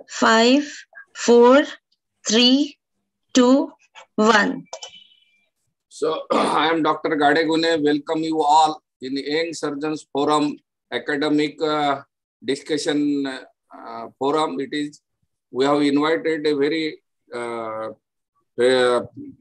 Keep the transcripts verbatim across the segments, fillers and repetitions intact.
five, four, three, two, one. So, I am Doctor Gadegune. Welcome you all in the Young Surgeons Forum academic uh, discussion uh, forum. It is, we have invited a very, uh, uh,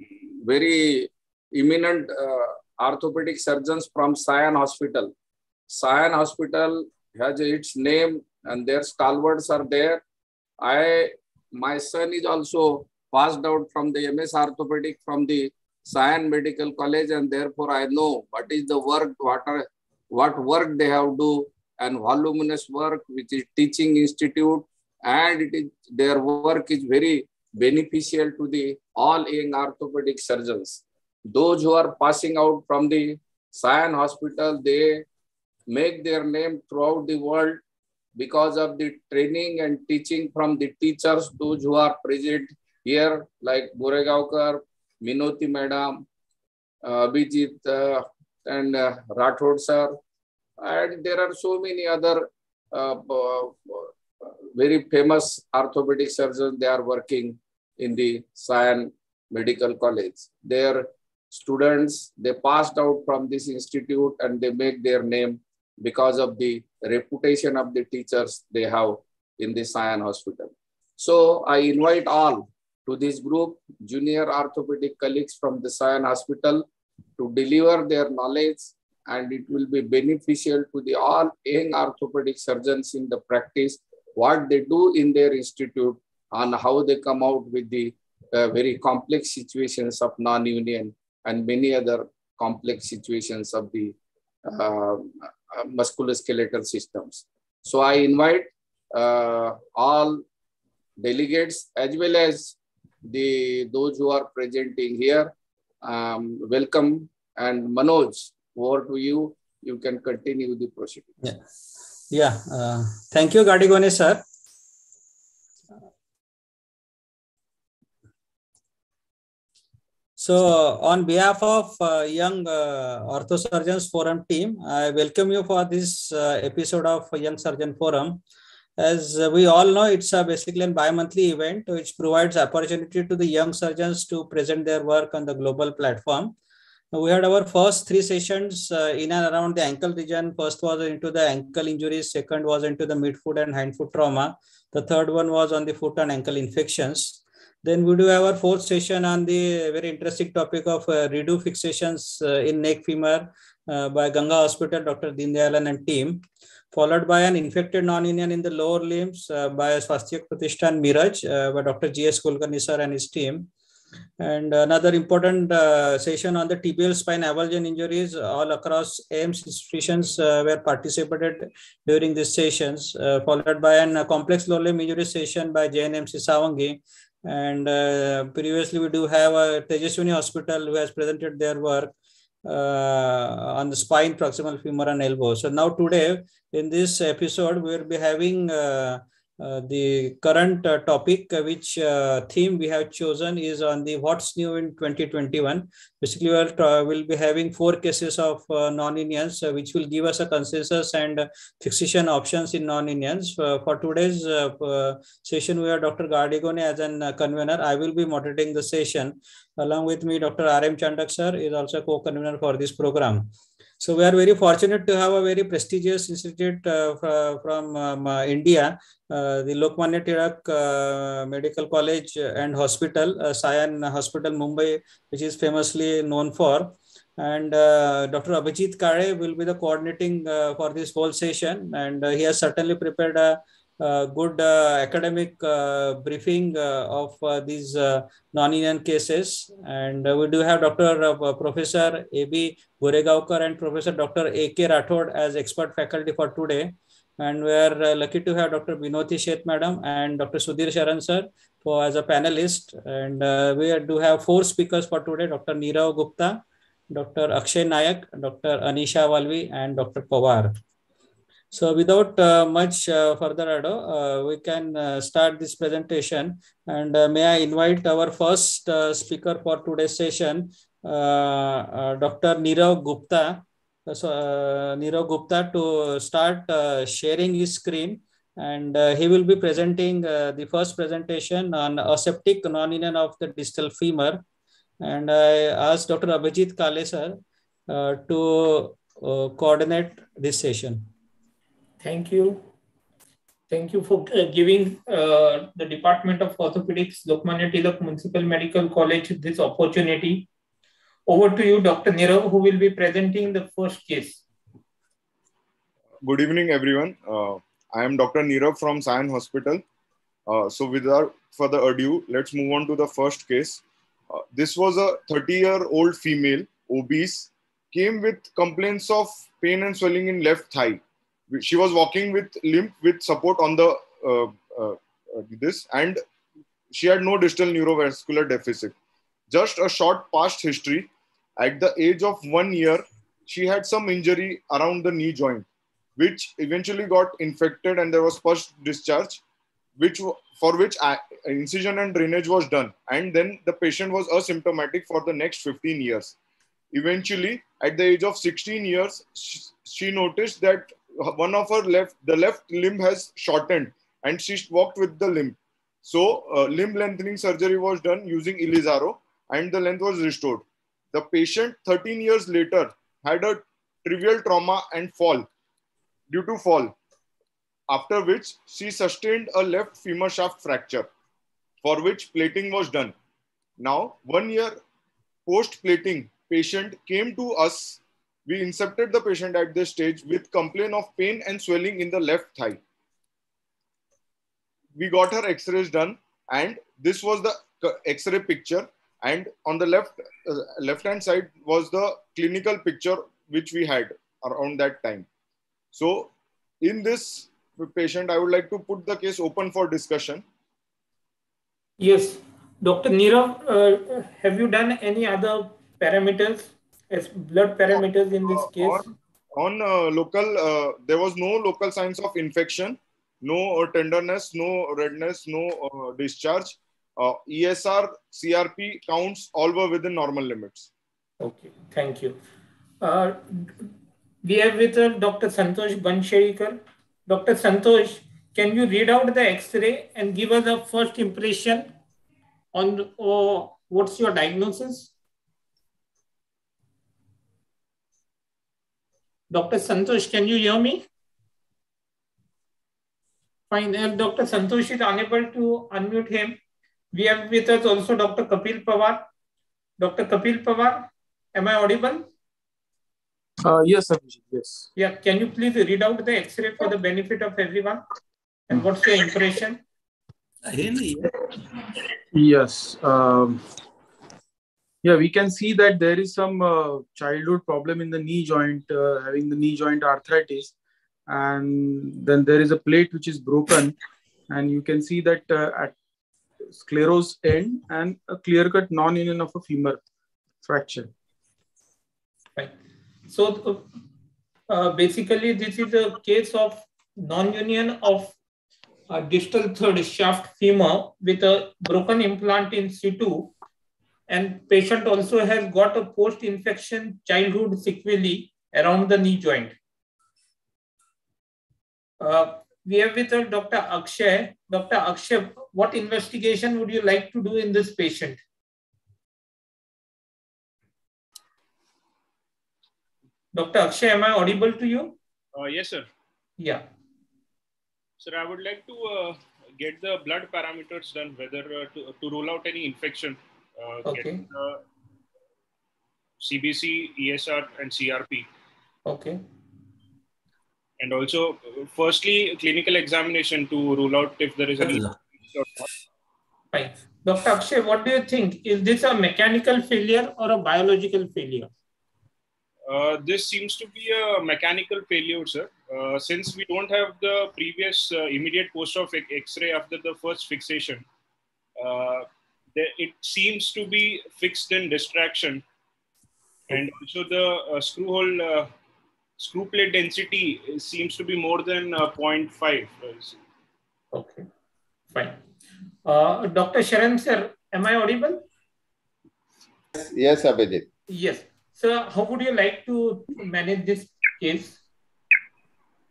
very eminent uh, orthopedic surgeons from Sion Hospital. Sion Hospital has its name and their stalwarts are there. I, my son is also passed out from the M S Orthopedic from the Sion Medical College, and therefore I know what is the work, what are, what work they have do, and voluminous work, which is teaching institute, and it is their work is very beneficial to the all young orthopedic surgeons. Those who are passing out from the Sion Hospital, they make their name throughout the world because of the training and teaching from the teachers, those who are present here, like Goregaonkar, Minoti Madam, uh, Abhijit, uh, and uh, Rathod sir. And there are so many other uh, uh, very famous orthopedic surgeons. They are working in the Sion Medical College. Their students, they passed out from this institute and they make their name because of the reputation of the teachers they have in the Sion Hospital. So I invite all to this group, junior orthopedic colleagues from the Sion Hospital, to deliver their knowledge, and it will be beneficial to the all young orthopedic surgeons in the practice, what they do in their institute and how they come out with the uh, very complex situations of non-union and many other complex situations of the uh, musculoskeletal systems. So I invite uh, all delegates as well as the those who are presenting here. Um, welcome, and Manoj, over to you. You can continue the proceedings. Yeah, yeah. Uh, thank you, Gadegune sir. So, on behalf of uh, Young uh, Ortho Surgeons Forum team, I welcome you for this uh, episode of Young Surgeon Forum. As uh, we all know, it's a basically a bi-monthly event which provides opportunity to the young surgeons to present their work on the global platform. We had our first three sessions uh, in and around the ankle region. First was into the ankle injuries. Second was into the midfoot and hindfoot trauma. The third one was on the foot and ankle infections. Then we do have our fourth session on the very interesting topic of uh, redo fixations uh, in neck femur uh, by Ganga Hospital, Doctor Deendyalan and team, followed by an infected non-union in the lower limbs uh, by Swastyak Pratishthan Miraj uh, by Doctor G S Kulkarni sir and his team. And another important uh, session on the tibial spine avulsion injuries all across A I M S institutions uh, were participated during these sessions, uh, followed by an uh, complex lower limb injury session by J N M C Savangi. And uh, previously we do have a Tejaswini Hospital who has presented their work uh, on the spine, proximal femur and elbow. So now today in this episode, we will be having uh, uh, the current uh, topic, uh, which uh, theme we have chosen is on the what's new in twenty twenty-one. Basically, we will we'll be having four cases of uh, non-Indians, uh, which will give us a consensus and uh, fixation options in non-Indians. Uh, for today's uh, uh, session, we have Doctor Gadegune as an uh, convener. I will be moderating the session. Along with me, Doctor R M Chandak sir is also co-convener for this program. So we are very fortunate to have a very prestigious institute uh, from um, uh, India, uh, the Lokmanya Tilak uh, Medical College and Hospital, uh, Sion Hospital, Mumbai, which is famously known for. And uh, Doctor Abhijit Kare will be the coordinating uh, for this whole session, and uh, he has certainly prepared a Uh, good uh, academic uh, briefing uh, of uh, these uh, non-Indian cases. And uh, we do have Doctor Uh, Professor A B Goregaonkar and Professor Doctor A K Rathod as expert faculty for today. And we are uh, lucky to have Doctor Binoti Sheth Madam and Doctor Sudhir Sharan sir for as a panelist. And uh, we do have four speakers for today: Doctor Nirav Gupta, Doctor Akshay Nayak, Doctor Anisha Walvi, and Doctor Pawar. So without uh, much uh, further ado, uh, we can uh, start this presentation. And uh, may I invite our first uh, speaker for today's session, uh, uh, Doctor Nirav Gupta. So uh, Nirav Gupta to start uh, sharing his screen and uh, he will be presenting uh, the first presentation on aseptic non-union of the distal femur. And I asked Doctor Abhijit Kale sir uh, to uh, coordinate this session. Thank you. Thank you for uh, giving uh, the Department of Orthopedics, Lokmanya Tilak Municipal Medical College, this opportunity. Over to you, Doctor Nirav, who will be presenting the first case. Good evening, everyone. Uh, I am Doctor Nirav from Sion Hospital. Uh, so without further ado, let's move on to the first case. Uh, this was a thirty-year-old female, obese, came with complaints of pain and swelling in left thigh. She was walking with limp with support on the uh, uh, this, and she had no distal neurovascular deficit. Just a short past history. At the age of one year, she had some injury around the knee joint, which eventually got infected, and there was pus discharge, which for which incision and drainage was done. And then the patient was asymptomatic for the next fifteen years. Eventually, at the age of sixteen years, she, she noticed that one of her left, the left limb has shortened, and she walked with the limb. So uh, limb lengthening surgery was done using Ilizaro, and the length was restored. The patient thirteen years later had a trivial trauma and fall due to fall, after which she sustained a left femur shaft fracture, for which plating was done. Now, one year post-plating, patient came to us. We incepted the patient at this stage with complaint of pain and swelling in the left thigh. We got her x-rays done, and this was the x-ray picture. And on the left uh, left-hand side was the clinical picture which we had around that time. So in this patient, I would like to put the case open for discussion. Yes. Doctor Nirav, uh, have you done any other parameters as blood parameters in this case? On, on uh, local, uh, there was no local signs of infection, no uh, tenderness, no redness, no uh, discharge. Uh, E S R, C R P counts all were within normal limits. Okay, thank you. Uh, we have with us Doctor Santosh Banshekar. Doctor Santosh, can you read out the X-ray and give us a first impression on uh, what's your diagnosis? Doctor Santosh, can you hear me? Fine. Uh, Doctor Santosh is unable to unmute him. We have with us also Doctor Kapil Pawar. Doctor Kapil Pawar, am I audible? Uh, yes, Abhijit, yes. Yeah, can you please read out the X-ray for the benefit of everyone? And what's your impression? Yes. Um, yeah, we can see that there is some uh, childhood problem in the knee joint, uh, having the knee joint arthritis. And then there is a plate which is broken. And you can see that uh, at sclerosed end and a clear-cut non-union of a femur fracture. Right. So uh, basically, this is a case of non-union of a distal third shaft femur with a broken implant in situ, and patient also has got a post-infection childhood sequelae around the knee joint. Uh, we have with us Doctor Akshay. Doctor Akshay, what investigation would you like to do in this patient? Doctor Akshay, am I audible to you? Uh, yes, sir. Yeah. Sir, I would like to uh, get the blood parameters done, whether uh, to, to rule out any infection. Uh, Okay. Get, uh, C B C, E S R, and C R P. Okay. And also, uh, firstly, clinical examination to rule out if there is any. Fine. Doctor Akshay, what do you think? Is this a mechanical failure or a biological failure? Uh, this seems to be a mechanical failure, sir. Uh, since we don't have the previous uh, immediate post-op X-ray after the first fixation, uh, it seems to be fixed in distraction. And also the uh, screw hole, uh, screw plate density seems to be more than uh, zero point five. Okay, fine. Uh, Doctor Sharan sir, am I audible? Yes, Abhijit. Yes. Sir, how would you like to manage this case?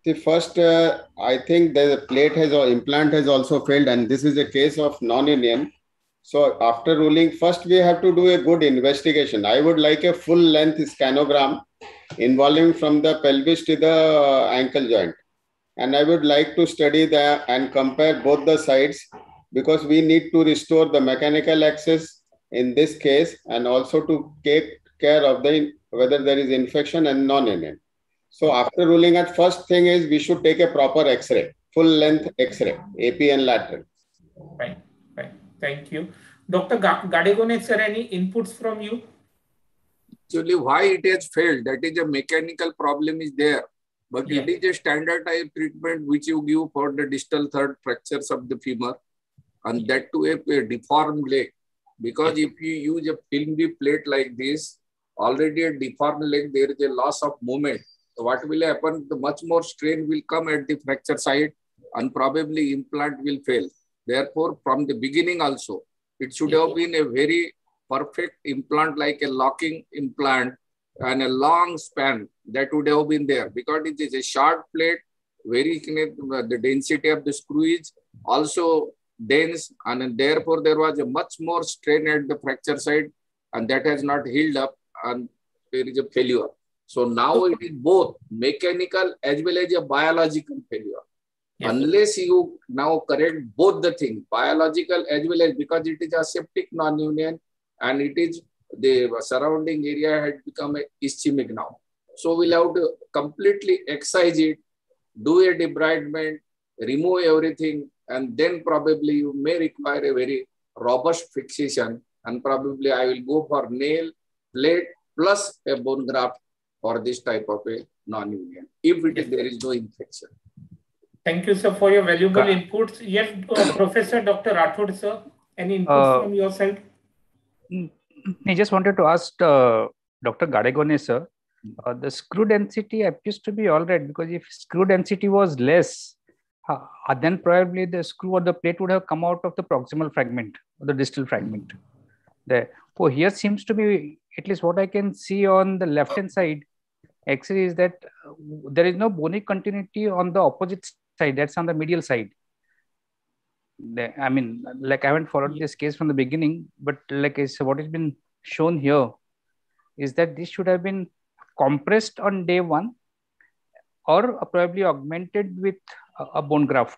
The first, uh, I think the plate has or implant has also failed, and this is a case of non-union. So after ruling, first we have to do a good investigation. I would like a full length scanogram involving from the pelvis to the ankle joint. And I would like to study the and compare both the sides, because we need to restore the mechanical access in this case, and also to take care of the whether there is infection and non-union. So after ruling at, first thing is we should take a proper X-ray, full length X-ray, A P and lateral. Right, right. Thank you. Doctor Gadegone, sir, any inputs from you? Actually, why it has failed, that is a mechanical problem is there. But yeah. It is a standard type treatment which you give for the distal third fractures of the femur, and that to a, a deformed leg. Because if you use a filmy plate like this, already a deformed leg, there is a loss of movement. So what will happen? The much more strain will come at the fracture side, and probably implant will fail. Therefore, from the beginning also, it should yeah. have been a very perfect implant, like a locking implant and a long span that would have been there, because it is a short plate, very the density of the screw is also dense, and therefore there was a much more strain at the fracture side, and that has not healed up, and there is a failure. So now it is both mechanical as well as a biological failure. Yes. Unless you now correct both the things, biological as well as, because it is a septic non-union and it is the surrounding area had become ischemic now. So we'll have to completely excise it, do a debridement, remove everything, and then probably you may require a very robust fixation, and probably I will go for nail, plate plus a bone graft for this type of a non-union, if it is, there is no infection. Thank you, sir, for your valuable uh, inputs. Yes, uh, Professor Doctor Rathod, sir, any inputs uh, from your side? I just wanted to ask uh, Doctor Gadegone, sir, uh, the screw density appears to be all right, because if screw density was less, uh, then probably the screw or the plate would have come out of the proximal fragment or the distal fragment. There. So here seems to be, at least what I can see on the left hand side, X-ray is that uh, there is no bony continuity on the opposite side, that's on the medial side. The, I mean, like I haven't followed this case from the beginning, but like is what has been shown here is that this should have been compressed on day one or probably augmented with a, a bone graft.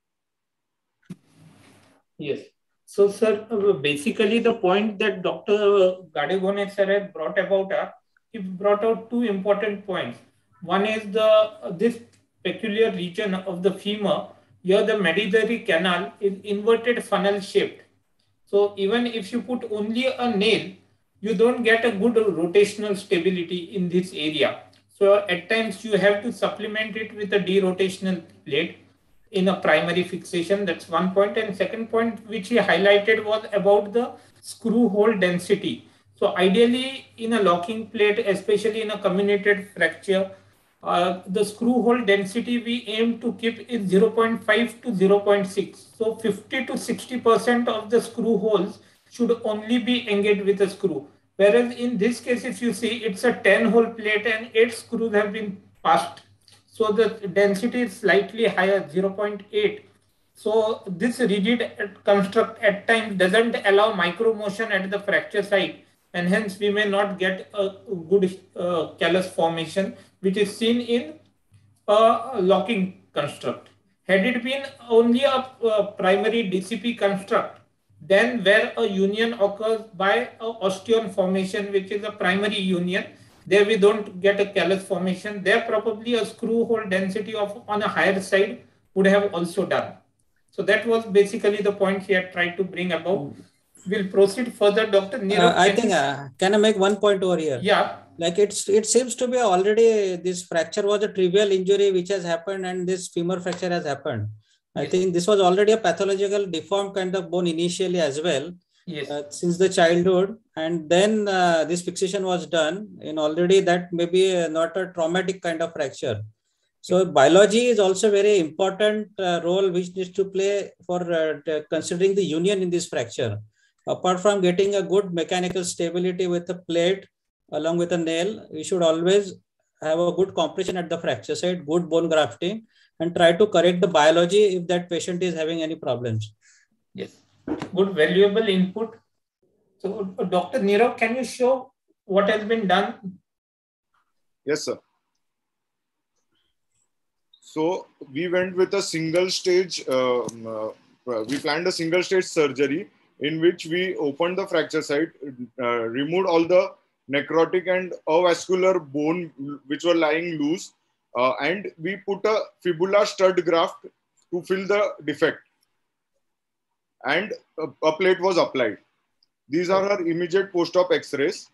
Yes. So, sir, basically the point that Doctor Gadegone sir had brought about are, he brought out two important points. One is the this peculiar region of the femur. Here the medullary canal is inverted funnel shaped. So even if you put only a nail, you don't get a good rotational stability in this area. So at times you have to supplement it with a derotational plate in a primary fixation. That's one point. And second point which he highlighted was about the screw hole density. So ideally in a locking plate, especially in a comminuted fracture, Uh, the screw hole density we aim to keep is zero point five to zero point six. So fifty to sixty percent of the screw holes should only be engaged with a screw. Whereas in this case, if you see, it's a ten hole plate and eight screws have been passed. So the density is slightly higher, zero point eight. So this rigid construct at times doesn't allow micro motion at the fracture site, and hence we may not get a good uh, callus formation, which is seen in a locking construct. Had it been only a, a primary D C P construct, then where a union occurs by a osteon formation, which is a primary union, there we don't get a callus formation. There probably a screw hole density of on a higher side would have also done. So that was basically the point he had tried to bring about. We'll proceed further, Doctor Nirav. Uh, I think, uh, can I make one point over here? Yeah. Like it's, it seems to be already, this fracture was a trivial injury which has happened, and this femur fracture has happened. I yes. think this was already a pathological deformed kind of bone initially as well, yes. uh, since the childhood. And then uh, this fixation was done in already that maybe uh, not a traumatic kind of fracture. So biology is also very important uh, role which needs to play for uh, considering the union in this fracture. Apart from getting a good mechanical stability with a plate along with a nail, we should always have a good compression at the fracture site, good bone grafting, and try to correct the biology if that patient is having any problems. Yes, good valuable input. So Doctor Nirav, can you show what has been done? Yes, sir. So we went with a single stage, uh, uh, we planned a single stage surgery in which we opened the fracture site, uh, removed all the necrotic and avascular bone which were lying loose, uh, and we put a fibula stud graft to fill the defect, and a, a plate was applied. These are her immediate post-op x-rays.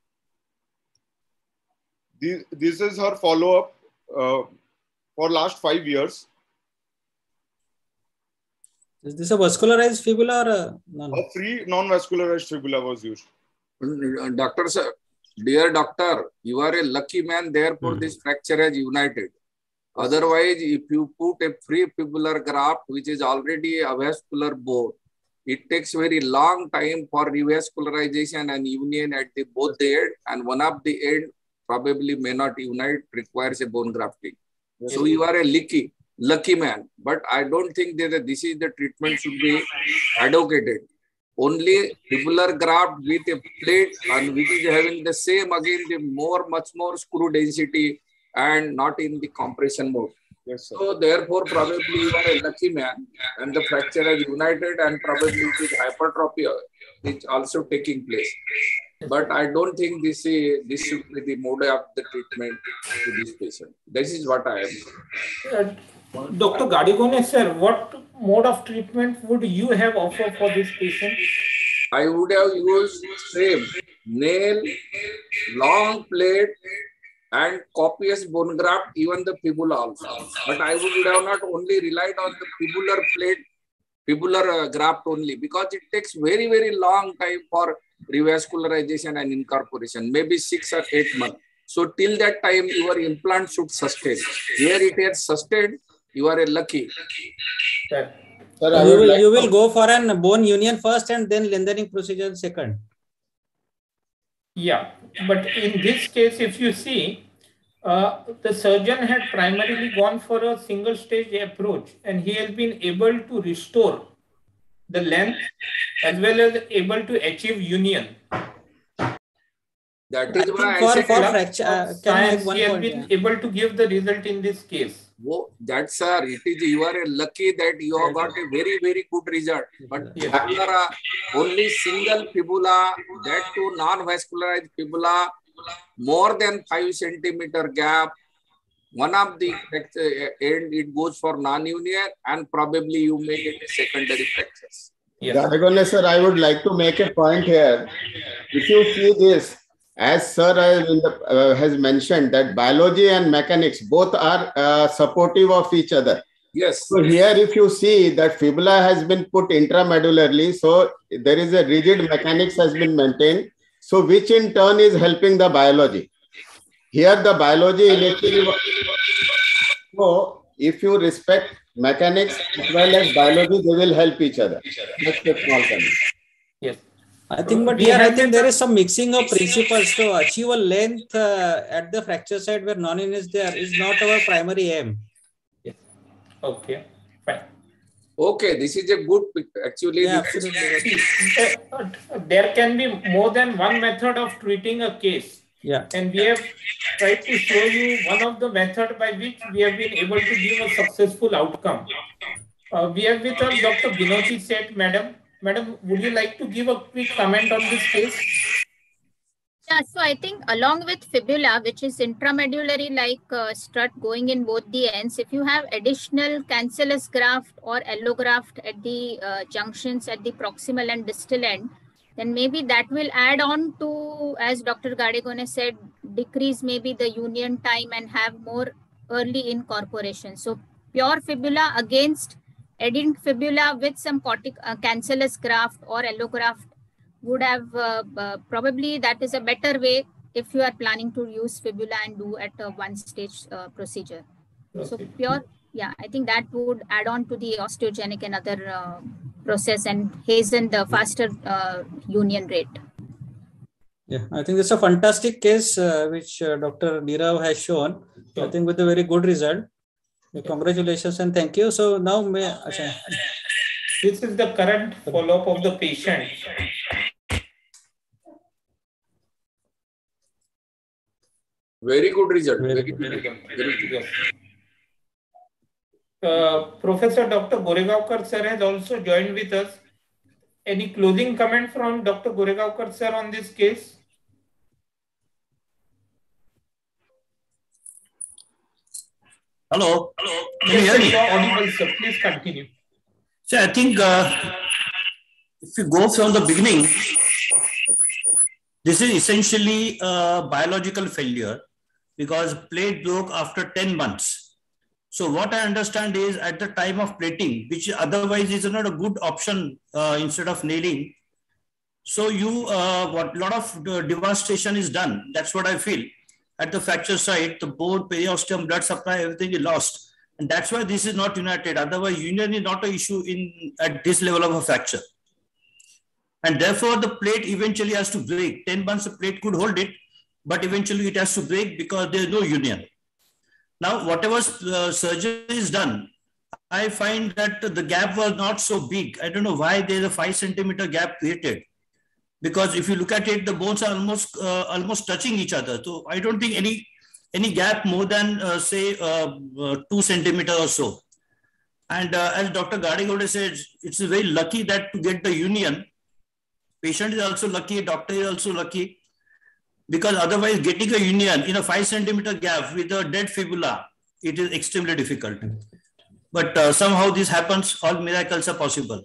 This, this is her follow-up uh, for last five years. Is this a vascularized fibula or a, no, no. a free non-vascularized fibula was used? Doctor, sir, dear doctor, you are a lucky man, therefore mm-hmm. this fracture has united. Otherwise, if you put a free fibular graft, which is already a vascular bone, it takes very long time for revascularization and union at the both the end, and one of the end probably may not unite, requires a bone grafting. Yes. So you are a lucky, lucky man. But I don't think that this is the treatment should be advocated. Only fibular graft with a plate and which is having the same again the more much more screw density and not in the compression mode. Yes, sir. So therefore probably you are a lucky man and the fracture has united and probably it is hypertrophy which also taking place. But I don't think this is this should be the mode of the treatment to this patient. This is what I am. Uh, Doctor Gadigone, sir, what mode of treatment would you have offered for this patient? I would have used same nail, long plate, and copious bone graft, even the fibula also. But I would have not only relied on the fibular plate, fibular uh, graft only, because it takes very, very long time for revascularization and incorporation, maybe six or eight months. So till that time, your implant should sustain. Here it has sustained, you are a lucky. Sir, Sir, you will, like you will go for an bone union first and then lengthening procedure second. Yeah, but in this case, if you see, uh, the surgeon had primarily gone for a single stage approach and he has been able to restore the length as well as able to achieve union. That is why for, I said for fracture, uh, can I have one he has point, been yeah. able to give the result in this case. Oh, that's sir. It is you are a lucky that you have got a very very good result. But yes. fibula, only single fibula, that too non-vascularized fibula, more than five centimeter gap. One of the end it goes for non-union, and probably you may get a secondary fractures. Yes. Gadigone, sir, I would like to make a point here. If you see this, as sir uh, has mentioned, that biology and mechanics both are uh, supportive of each other. Yes. So here, if you see that fibula has been put intramedularly, so there is a rigid mechanics has been maintained. So which in turn is helping the biology. Here the biology initially. So if you respect mechanics as well as biology, they will help each other. That's the small comment. Yes. I think, but here I think there is some mixing of principles to achieve a length uh, at the fracture site where non-union is there is not our primary aim. Yes. Okay, fine. Okay, this is a good actually. Yeah, absolutely. There can be more than one method of treating a case. Yeah. And we have tried to show you one of the methods by which we have been able to give a successful outcome. Uh, we have with us Doctor Binoti Seth, madam. Madam, would you like to give a quick comment on this case? Yeah, so I think along with fibula, which is intramedullary like uh, strut going in both the ends, if you have additional cancellous graft or allograft at the uh, junctions at the proximal and distal end, then maybe that will add on to, as Doctor Gadigone said, decrease maybe the union time and have more early incorporation. So pure fibula against adding fibula with some cortic, uh, cancellous graft or allograft would have uh, uh, probably that is a better way if you are planning to use fibula and do at a one stage uh, procedure. Okay. So pure, yeah, I think that would add on to the osteogenic and other uh, process and hasten the faster uh, union rate. Yeah, I think it's a fantastic case uh, which uh, Doctor Nirav has shown. Sure. I think with a very good result. Yeah, congratulations and thank you. So now may Achha. This is the current follow-up of the patient. Very good result. Very, Very, good. very good. Very good. Uh, Professor Doctor Goregaonkar sir has also joined with us. Any closing comment from Doctor Goregaonkar sir on this case? Hello. Hello. Can Yes, you hear sir, me? you are audible, sir. Please continue. So I think uh, if you go from the beginning, this is essentially a biological failure because plate broke after ten months. So what I understand is at the time of plating, which otherwise is not a good option uh, instead of nailing. So you, uh, what lot of uh, devastation is done. That's what I feel. At the fracture site, the bone, periosteum, blood supply, everything is lost. And that's why this is not united. Otherwise, union is not an issue in at this level of a fracture. And therefore, the plate eventually has to break. ten months, the plate could hold it, but eventually it has to break because there is no union. Now, whatever uh, surgery is done, I find that the gap was not so big. I don't know why there is a five centimeter gap created. Because if you look at it, the bones are almost uh, almost touching each other. So I don't think any any gap more than uh, say uh, uh, two centimeter or so. And uh, as Doctor Gadegowda said, it's very lucky that to get the union. Patient is also lucky, doctor is also lucky, because otherwise getting a union in a five centimeter gap with a dead fibula, it is extremely difficult. But uh, somehow this happens. All miracles are possible.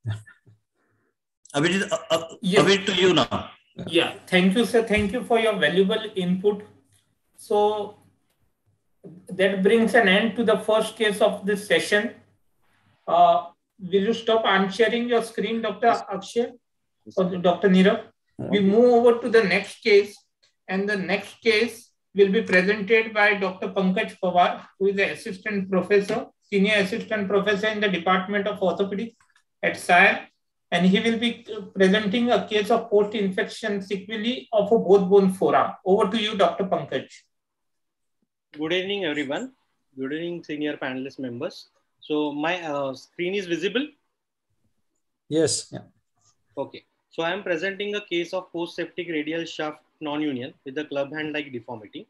I will uh, uh, Yes. away to you now. Yeah, thank you, sir. Thank you for your valuable input. So that brings an end to the first case of this session. Uh, will you stop unsharing your screen, Doctor Akshay or Doctor Nirav? We move over to the next case, and the next case will be presented by Doctor Pankaj Pawar, who is the assistant professor, senior assistant professor in the Department of Orthopedics at S I A N. And he will be presenting a case of post-infection sequelae of a both bone forearm. Over to you, Doctor Pankaj. Good evening, everyone. Good evening, senior panelist members. So my uh, screen is visible? Yes. Yeah. Okay. So I am presenting a case of post-septic radial shaft non-union with a club hand-like deformity.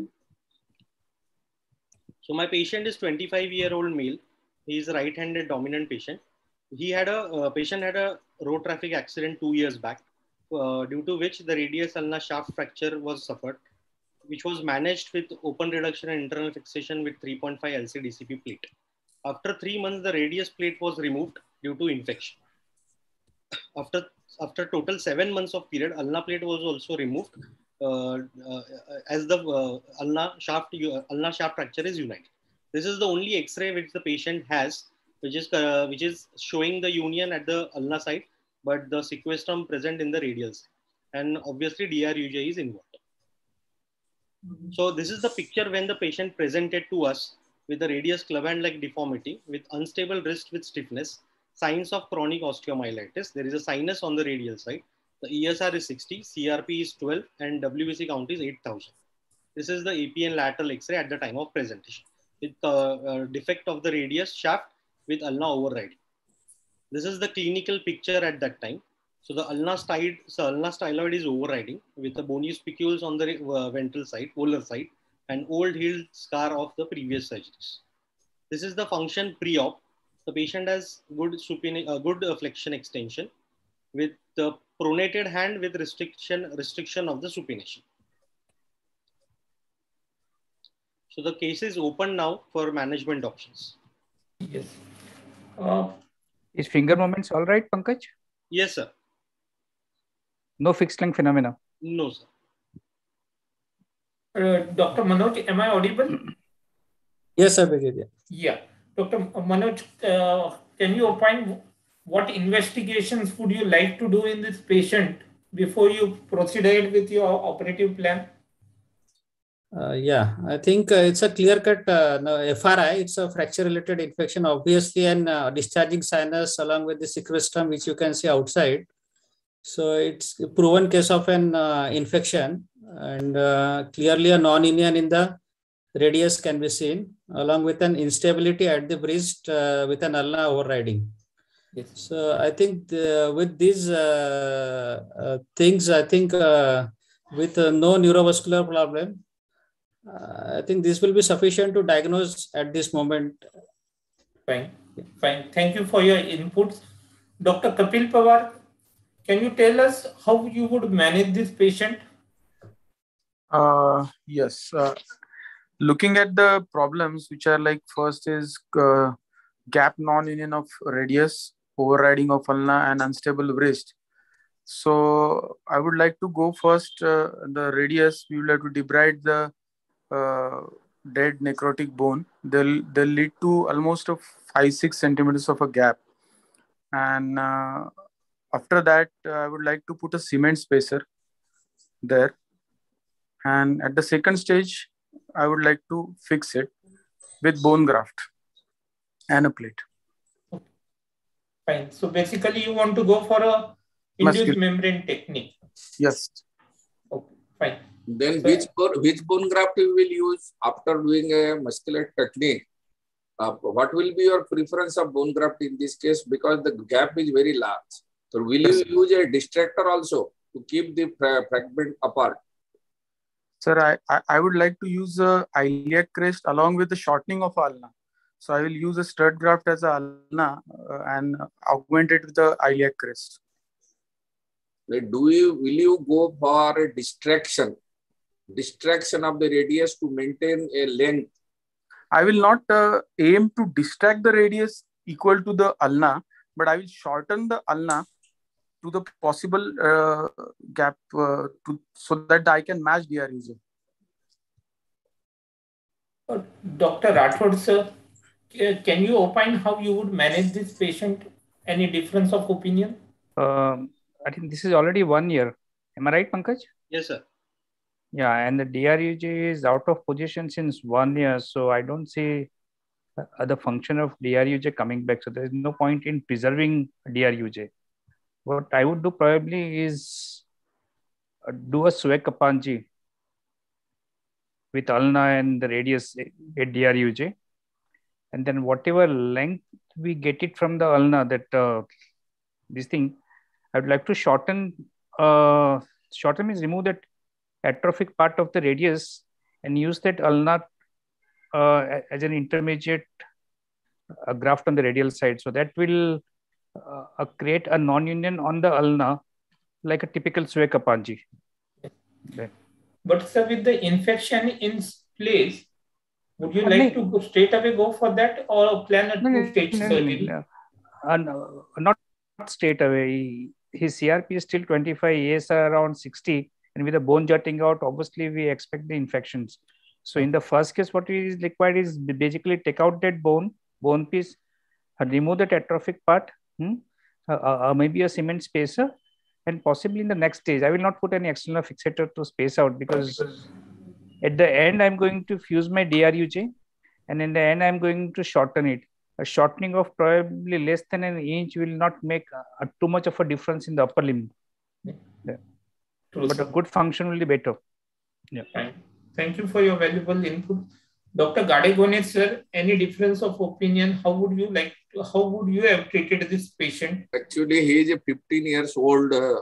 So my patient is twenty-five-year-old male. He is a right-handed dominant patient. He had a uh, patient had a road traffic accident two years back, uh, due to which the radius ulna shaft fracture was suffered, which was managed with open reduction and internal fixation with three point five L C D C P plate. After three months, the radius plate was removed due to infection. After after total seven months of period, ulna plate was also removed uh, uh, as the uh, ulna shaft uh, ulna shaft fracture is united. This is the only X-ray which the patient has, which is uh, which is showing the union at the ulna side, but the sequestrum present in the radial side, and obviously D R U J is involved. So this is the picture when the patient presented to us with the radius club hand-like deformity with unstable wrist with stiffness, signs of chronic osteomyelitis. There is a sinus on the radial side. The E S R is sixty, C R P is twelve, and W B C count is eight thousand. This is the A P N lateral X-ray at the time of presentation with the uh, uh, defect of the radius shaft with ulna overriding. This is the clinical picture at that time. So the ulna side, so ulna styloid is overriding with the bony spicules on the uh, ventral side, volar side, and old healed scar of the previous surgeries. This is the function pre-op. The patient has good supine, uh, good uh, flexion extension with the pronated hand with restriction restriction of the supination. So the case is open now for management options. Yes. Uh, Is finger movements all right, Pankaj? Yes, sir. No fixed length phenomena? No, sir. Uh, Doctor Manoj, am I audible? Yes, I beg you. Yeah. Doctor Manoj, uh, can you opine what investigations would you like to do in this patient before you proceed ahead with your operative plan? Uh, yeah, I think uh, it's a clear-cut uh, no, F R I. It's a fracture-related infection, obviously, and uh, discharging sinus along with the sequestrum, which you can see outside. So it's a proven case of an uh, infection, and uh, clearly a non-union in the radius can be seen, along with an instability at the wrist uh, with an ulna overriding. Yes. So I think the, with these uh, uh, things, I think uh, with uh, no neurovascular problem, uh, I think this will be sufficient to diagnose at this moment. Fine, fine. Thank you for your inputs. Doctor Kapil Pawar, can you tell us how you would manage this patient? Uh, yes. Uh, looking at the problems, which are like first is uh, gap non-union of radius, overriding of ulna, and unstable wrist. So I would like to go first uh, the radius. We will have to debride the uh, dead necrotic bone. They'll they'll lead to almost a five six centimeters of a gap, and uh, after that uh, I would like to put a cement spacer there, and at the second stage I would like to fix it with bone graft and a plate. Fine. So basically, you want to go for a induced Muscular. membrane technique. Yes. Okay. Fine. Then So- which bone, which bone graft you will use after doing a muscular technique? Uh, what will be your preference of bone graft in this case? Because the gap is very large. So will you use a distractor also to keep the fra- fragment apart? Sir, I, I, I would like to use a iliac crest along with the shortening of ulna. So I will use a stud graft as a ulna uh, and augment it with the iliac crest. Like, do you will you go for a distraction, distraction of the radius to maintain a length? I will not uh, aim to distract the radius equal to the ulna, but I will shorten the ulna to the possible uh, gap uh, to, so that I can match D R U J. Uh, Doctor Rathod, sir, ca- can you opine how you would manage this patient? Any difference of opinion? Um, I think this is already one year. Am I right, Pankaj? Yes, sir. Yeah, and the D R U J is out of position since one year, so I don't see uh, the function of D R U J coming back. So there is no point in preserving D R U J. What I would do probably is uh, do a Suekapanji with ulna and the radius at D R U J, and then whatever length we get it from the ulna, that uh, this thing, I would like to shorten. Uh, shorten means remove that atrophic part of the radius and use that ulna uh, as an intermediate uh, graft on the radial side. So that will uh, uh, create a non-union on the ulna like a typical Suekapanji. Okay. But sir, with the infection in place, would you Uh, like no. to go straight away go for that or plan a No, no, two-stage no, no, surgery? no. Uh, no, not straight away. His C R P is still twenty-five, A S are around sixty, and with the bone jutting out, obviously we expect the infections. So in the first case, what is required is basically take out that bone, bone piece, and remove that atrophic part, hmm? uh, uh, maybe a cement spacer, and possibly in the next stage, I will not put any external fixator to space out, because at the end, I'm going to fuse my D R U J, and in the end, I'm going to shorten it. A shortening of probably less than an inch will not make uh, too much of a difference in the upper limb. Yeah. True, But sir. a good function will be better. Yeah. Fine. Thank you for your valuable input. Doctor Gadegone, sir, any difference of opinion? How would you like to, how would you have treated this patient? Actually, he is a fifteen years old uh,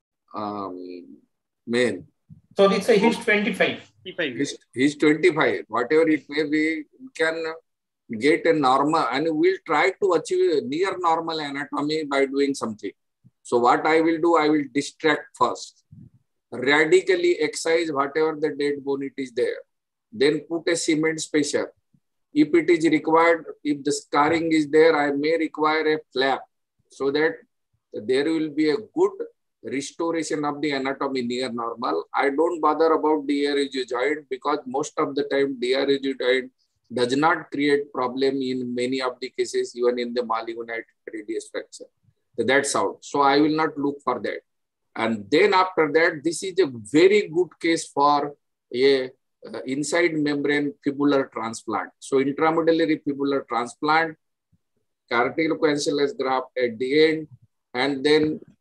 um, man. Sorry, sir, he's twenty-five. twenty-five. He's, he's twenty-five. Whatever it may be, we can get a normal, and we'll try to achieve near normal anatomy by doing something. So what I will do, I will distract first. Radically excise whatever the dead bone it is there. Then put a cement spacer. If it is required, if the scarring is there, I may require a flap so that there will be a good restoration of the anatomy near normal. I don't bother about D R U J joint because most of the time D R U J joint does not create problem in many of the cases, even in the malignant radius fracture. So that's out. So I will not look for that. And then after that, this is a very good case for a uh, inside membrane fibular transplant. So intramedullary fibular transplant, cartilagocancellous graft at the end, and then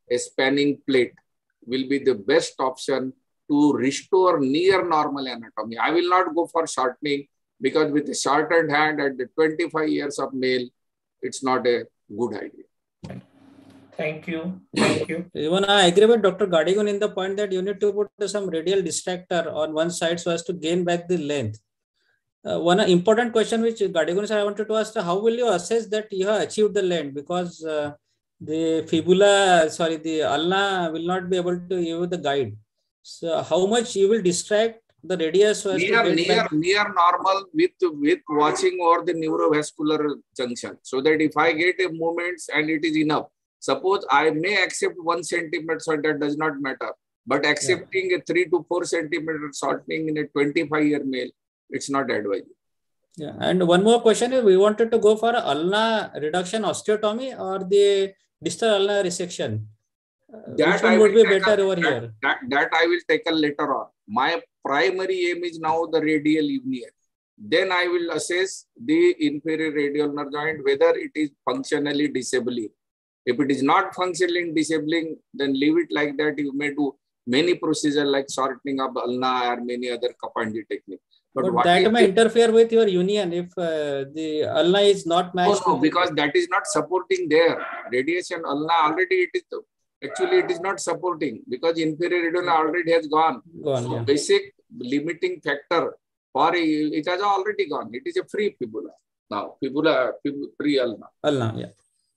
a spanning plate will be the best option to restore near normal anatomy. I will not go for shortening because with a shortened hand at the twenty-five years of male, it's not a good idea. Thank you. Thank you. Even I agree with Doctor Gadegun in the point that you need to put some radial distractor on one side so as to gain back the length. Uh, one important question which Gadegun sir I wanted to ask, how will you assess that you have achieved the length? Because uh, the fibula, sorry, the ulna will not be able to give you the guide. So how much you will distract the radius so as near, to get near, back? near normal with, with watching over the neurovascular junction. So that if I get a movements and it is enough, suppose I may accept one centimeter, so that does not matter. But accepting yeah. a three to four centimeter shortening in a twenty-five year male, it's not advisable. Yeah, and one more question is, we wanted to go for ulna reduction osteotomy or the distal ulnar resection. Uh, that which one I would be tackle, better over that, here? That, that I will tackle later on. My primary aim is now the radial union. Then I will assess the inferior radial nerve joint, whether it is functionally disabling. If it is not functionally disabling, then leave it like that. You may do many procedures like shortening of ulna or many other Kapandi technique. But, but that may the, interfere with your union if uh, the ulna is not matched. No, no, because that is not supporting there. Radiation ulna already it is actually it is not supporting because inferior radial already has gone. Gone. So Yeah. basic limiting factor for it has already gone. It is a free fibula now. Fibula, fibula free ulna. Ulna, yeah.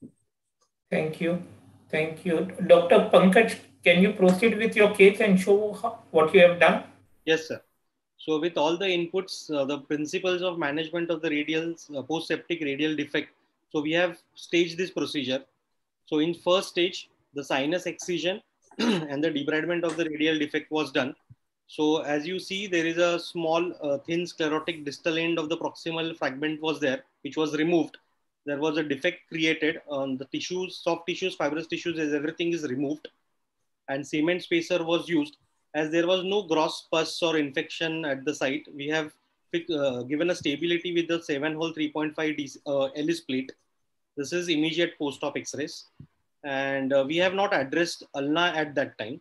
Thank you. Thank you. Doctor Pankaj, can you proceed with your case and show how, what you have done? Yes, sir. So with all the inputs, uh, the principles of management of the radial, uh, post-septic radial defect. So we have staged this procedure. So in first stage, the sinus excision and the debridement of the radial defect was done. So as you see, there is a small uh, thin sclerotic distal end of the proximal fragment was there, which was removed. There was a defect created on the tissues, soft tissues, fibrous tissues, as everything is removed. And cement spacer was used. As there was no gross pus or infection at the site, we have uh, given a stability with the seven hole three point five uh, Ellis plate. This is immediate post-op X-rays. And uh, we have not addressed ulna at that time.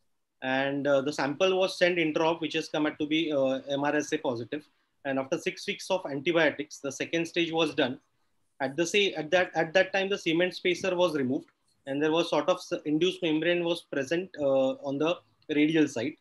And uh, the sample was sent intra-op, which has come out to be uh, M R S A positive. And after six weeks of antibiotics, the second stage was done. At the say at that at that time, the cement spacer was removed, and there was sort of induced membrane was present uh, on the radial side.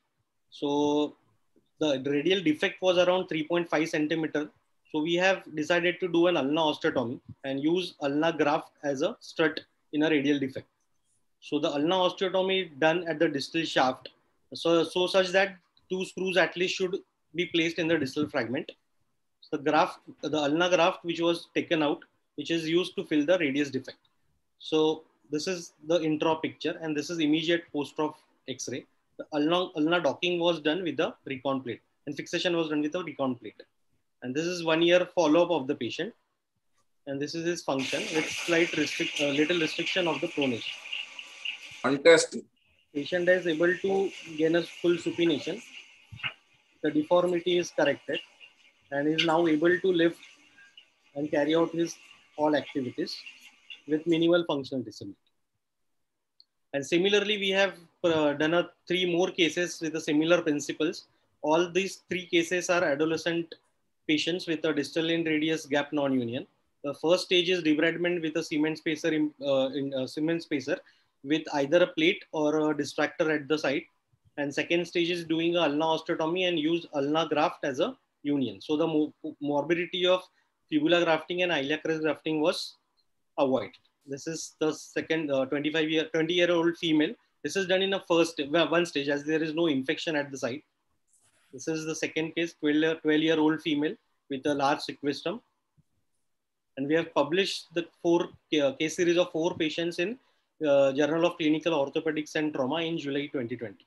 So the radial defect was around three point five centimeter. So we have decided to do an ulna osteotomy and use ulna graft as a strut in a radial defect. So the ulna osteotomy done at the distal shaft, so, so such that two screws at least should be placed in the distal fragment. So the graft, the ulna graft which was taken out, which is used to fill the radius defect. So this is the intra picture, and this is immediate post-op X-ray. The ulna, ulna docking was done with the recon plate, and fixation was done with the recon plate. And this is one year follow-up of the patient. And this is his function with slight restrict, uh, little restriction of the pronation. Fantastic. Patient is able to gain a full supination. The deformity is corrected and is now able to lift and carry out his all activities with minimal functional disability. And similarly, we have uh, done a three more cases with the similar principles. All these three cases are adolescent patients with a distal end radius gap non-union. The first stage is debridement with a cement spacer in, uh, in uh, cement spacer with either a plate or a distractor at the site. And second stage is doing a ulna osteotomy and use ulna graft as a union. So the mo morbidity of fibula grafting and iliac crest grafting was avoided. This is the second uh, twenty-five year, twenty year old female. This is done in a first one stage as there is no infection at the site. This is the second case, twelve year old female with a large sequestrum. And we have published the four uh, case series of four patients in uh, Journal of Clinical Orthopedics and Trauma in July twenty twenty.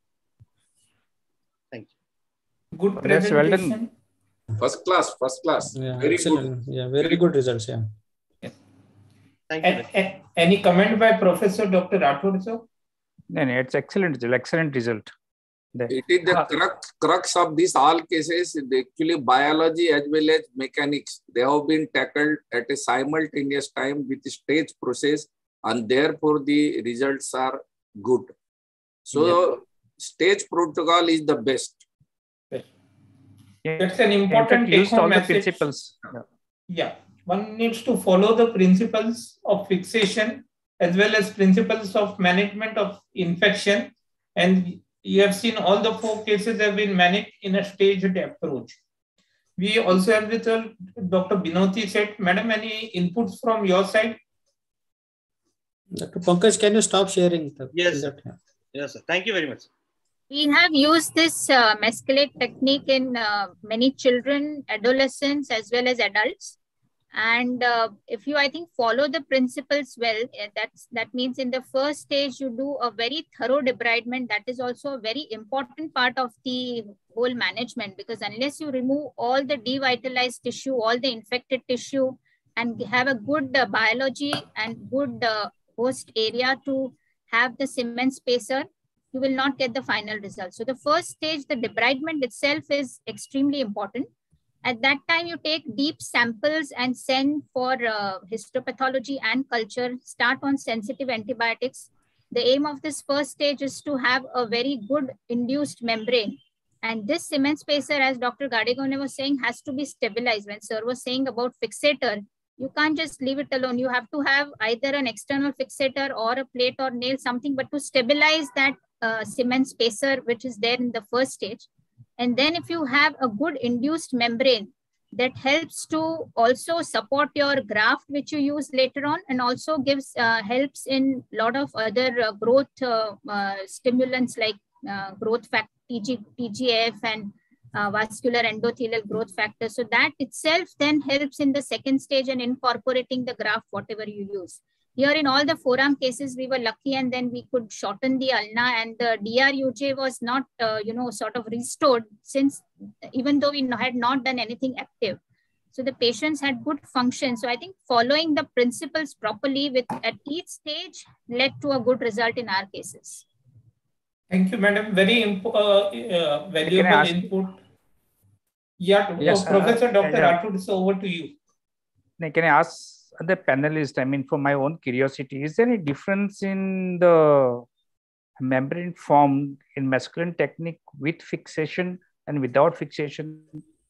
Thank you. Good presentation. First class, first class. Yeah, very excellent. good. Yeah, very good results. Yeah. Thank you. And, and, any comment by Professor Doctor Rathod, sir? No, no, it's excellent, excellent result. It is the crux, crux of these all cases. Actually, biology as well as mechanics, they have been tackled at a simultaneous time with stage process, and therefore the results are good. So Yeah. stage protocol is the best. That's an important take-home message. Principles. Yeah. yeah, one needs to follow the principles of fixation as well as principles of management of infection. And you have seen all the four cases have been managed in a staged approach. We also have with uh, Doctor Binoti said, Madam, any inputs from your side? Doctor Pankaj, can you stop sharing? The, yes, that? Yes, sir. Thank you very much. We have used this uh, mescalate technique in uh, many children, adolescents, as well as adults. And uh, if you, I think, follow the principles well, that's, that means in the first stage, you do a very thorough debridement. That is also a very important part of the whole management, because unless you remove all the devitalized tissue, all the infected tissue, and have a good uh, biology and good uh, host area to have the cement spacer, you will not get the final result. So the first stage, the debridement itself is extremely important. At that time, you take deep samples and send for uh, histopathology and culture, start on sensitive antibiotics. The aim of this first stage is to have a very good induced membrane. And this cement spacer, as Doctor Gadegone was saying, has to be stabilized. When sir was saying about fixator, you can't just leave it alone. You have to have either an external fixator or a plate or nail, something, but to stabilize that uh, cement spacer, which is there in the first stage. And then if you have a good induced membrane, that helps to also support your graft, which you use later on, and also gives uh, helps in a lot of other uh, growth uh, uh, stimulants like uh, growth factor, T G F and uh, vascular endothelial growth factor. So that itself then helps in the second stage and incorporating the graft, whatever you use. Here in all the forearm cases, we were lucky, and then we could shorten the ulna, and the D R U J was not, uh, you know, sort of restored, since even though we had not done anything active. So the patients had good function. So I think following the principles properly with at each stage led to a good result in our cases. Thank you, madam. Very uh, uh, valuable input. Yeah, yes, uh, Professor uh, Doctor yeah. Rathod, so over to you. Can I ask the panelists, I mean, for my own curiosity, is there any difference in the membrane formed in masculine technique with fixation and without fixation?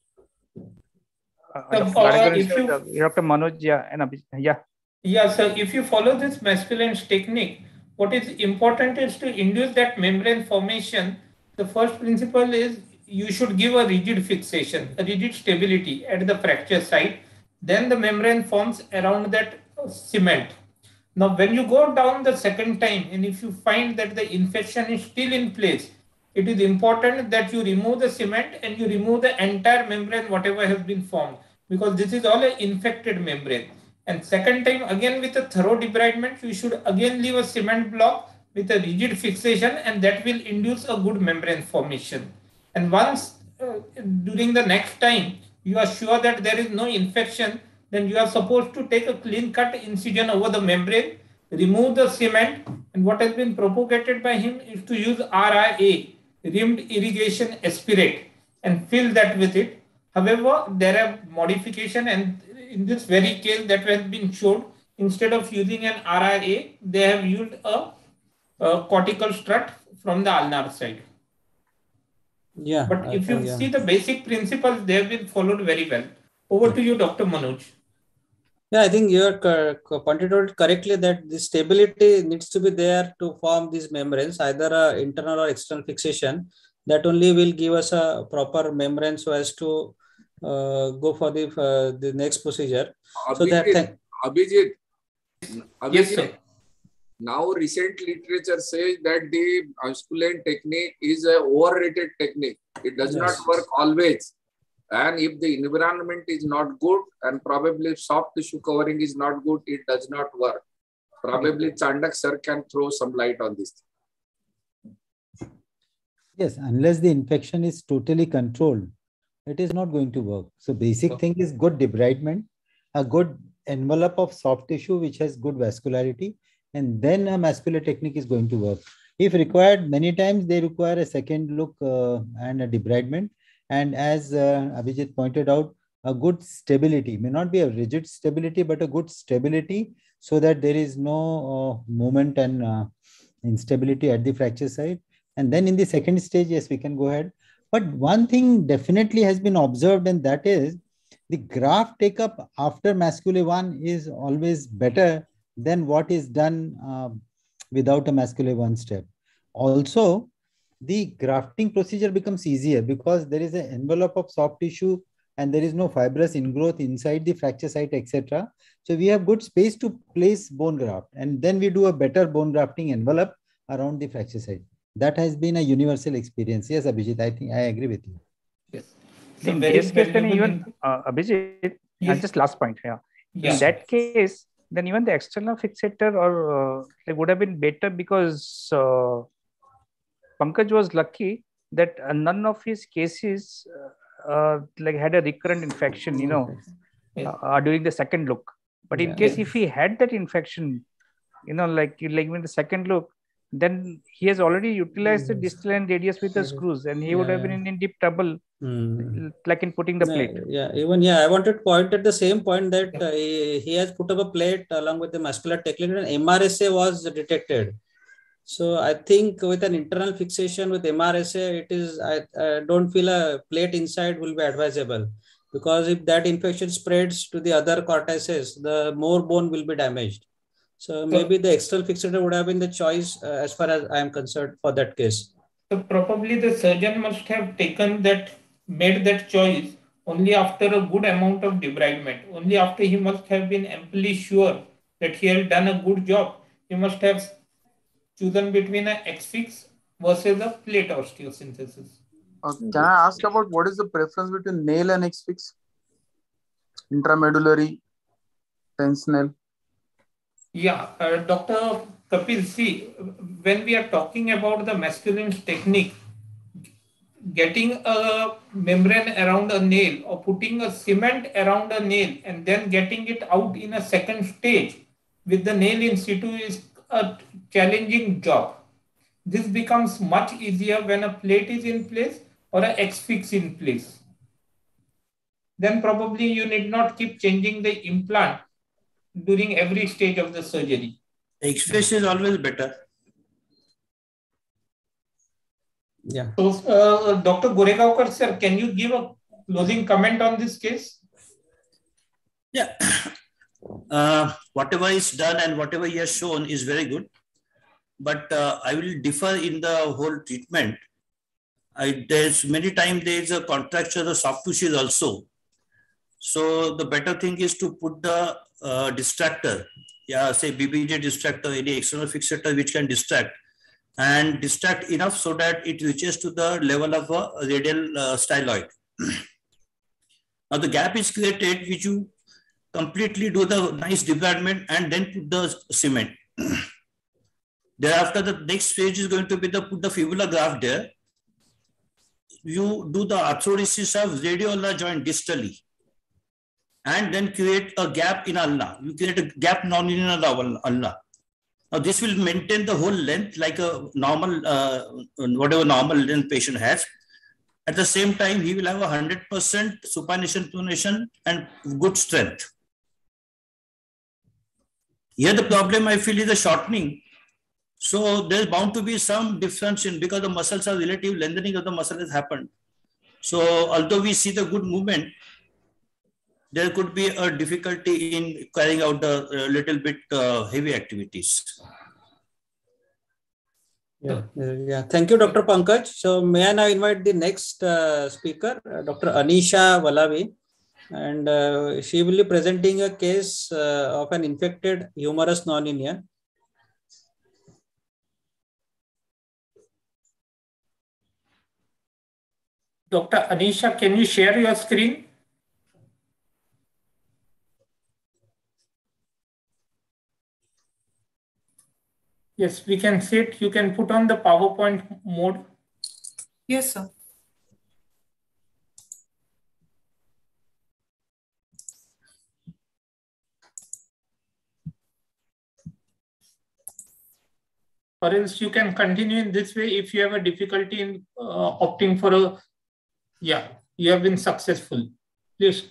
Uh, So, uh, if you, Doctor Manoj, yeah, and Abhi, yeah. Yeah, so if you follow this masculine technique, what is important is to induce that membrane formation. The first principle is you should give a rigid fixation, a rigid stability at the fracture site. Then the membrane forms around that cement. Now, when you go down the second time, and if you find that the infection is still in place, it is important that you remove the cement and you remove the entire membrane, whatever has been formed, because this is all an infected membrane. And second time, again with a thorough debridement, you should again leave a cement block with a rigid fixation, and that will induce a good membrane formation. And once uh, during the next time, you are sure that there is no infection, then you are supposed to take a clean cut incision over the membrane, remove the cement, and what has been propagated by him is to use R I A, rimmed irrigation aspirate, and fill that with it. However, there are modification, and in this very case that has been shown, instead of using an R I A, they have used a, a cortical strut from the ulnar side. Yeah. But if uh, you yeah. see the basic principles, they have been followed very well. Over to you, Doctor Manoj. Yeah, I think you are pointed out correctly that the stability needs to be there to form these membranes, either a internal or external fixation. That only will give us a proper membrane so as to uh, go for the uh, the next procedure. Abhijit, so that th Abhijit, Abhijit, yes, sir. Now recent literature says that the masculine technique is a overrated technique. It does Yes. not work always. And if the environment is not good, and probably soft tissue covering is not good, it does not work. Probably Chandak sir can throw some light on this. Yes, unless the infection is totally controlled, it is not going to work. So basic thing is good debridement, a good envelope of soft tissue which has good vascularity, and then a masculine technique is going to work. If required, many times they require a second look uh, and a debridement. And as uh, Abhijit pointed out, a good stability, may not be a rigid stability, but a good stability so that there is no uh, movement and uh, instability at the fracture site. And then in the second stage, yes, we can go ahead. But one thing definitely has been observed, and that is the graft take-up after Mascule one is always better than what is done uh, without a Mascule one step. Also, the grafting procedure becomes easier because there is an envelope of soft tissue and there is no fibrous ingrowth inside the fracture site, et cetera. So we have good space to place bone graft, and then we do a better bone grafting envelope around the fracture site. That has been a universal experience. Yes, Abhijit, I think I agree with you. Yes. In this case, then even uh, Abhijit, yes. And just last point here. Yeah. In that case, then even the external fixator or uh, like would have been better because uh, Pankaj was lucky that uh, none of his cases uh, uh, like had a recurrent infection, you know, yeah. uh, during the second look. But in yeah. case if he had that infection, you know, like like in the second look, then he has already utilized the distal end radius with the screws, and he yeah. would have been in, in deep trouble, mm. like in putting the yeah, plate. Yeah, even yeah, I wanted to point at the same point that uh, he, he has put up a plate along with the muscular technique, and M R S A was detected. So I think with an internal fixation with M R S A, it is I, I don't feel a plate inside will be advisable, because if that infection spreads to the other cortices, the more bone will be damaged. So maybe the external fixator would have been the choice uh, as far as I am concerned for that case. So probably the surgeon must have taken that, made that choice only after a good amount of debridement. Only after he must have been amply sure that he had done a good job. He must have chosen between an X-fix versus a plate osteosynthesis. Uh, can I ask about what is the preference between nail and X-fix? Intramedullary, tensional. Yeah, uh, Doctor Kapil, see, when we are talking about the masculine technique, getting a membrane around a nail or putting a cement around a nail and then getting it out in a second stage with the nail in situ is a challenging job. This becomes much easier when a plate is in place or an X-fix in place. Then probably you need not keep changing the implant during every stage of the surgery. X-fix is always better. Yeah. So, uh, Doctor Goregaonkar sir, can you give a closing comment on this case? Yeah. Uh, whatever is done and whatever he has shown is very good. But uh, I will differ in the whole treatment. I, there's many times there is a contraction of the soft tissues also. So the better thing is to put the uh, distractor, yeah, say B B J distractor, any external fixator which can distract, and distract enough so that it reaches to the level of a radial uh, styloid. Now the gap is created which you completely do the nice debridement and then put the cement. Thereafter, the next phase is going to be the put the fibula graft there. You do the arthrodesis of radioulnar joint distally, and then create a gap in ulna. You create a gap non-linear ulna. Now this will maintain the whole length like a normal, uh, whatever normal length patient has. At the same time, he will have a one hundred percent supination pronation and good strength. Here the problem I feel is the shortening. So there's bound to be some difference in because the muscles are relative lengthening of the muscle has happened. So although we see the good movement, there could be a difficulty in carrying out the uh, little bit uh, heavy activities. Yeah, yeah. Thank you, Doctor Pankaj. So may I now invite the next uh, speaker, uh, Doctor Anisha Valavi, and uh, she will be presenting a case uh, of an infected humerus non-linear. Doctor Anisha, can you share your screen? Yes, we can see it. You can put on the PowerPoint mode. Yes, sir. Or else you can continue in this way if you have a difficulty in uh, opting for a, yeah, you have been successful. Please.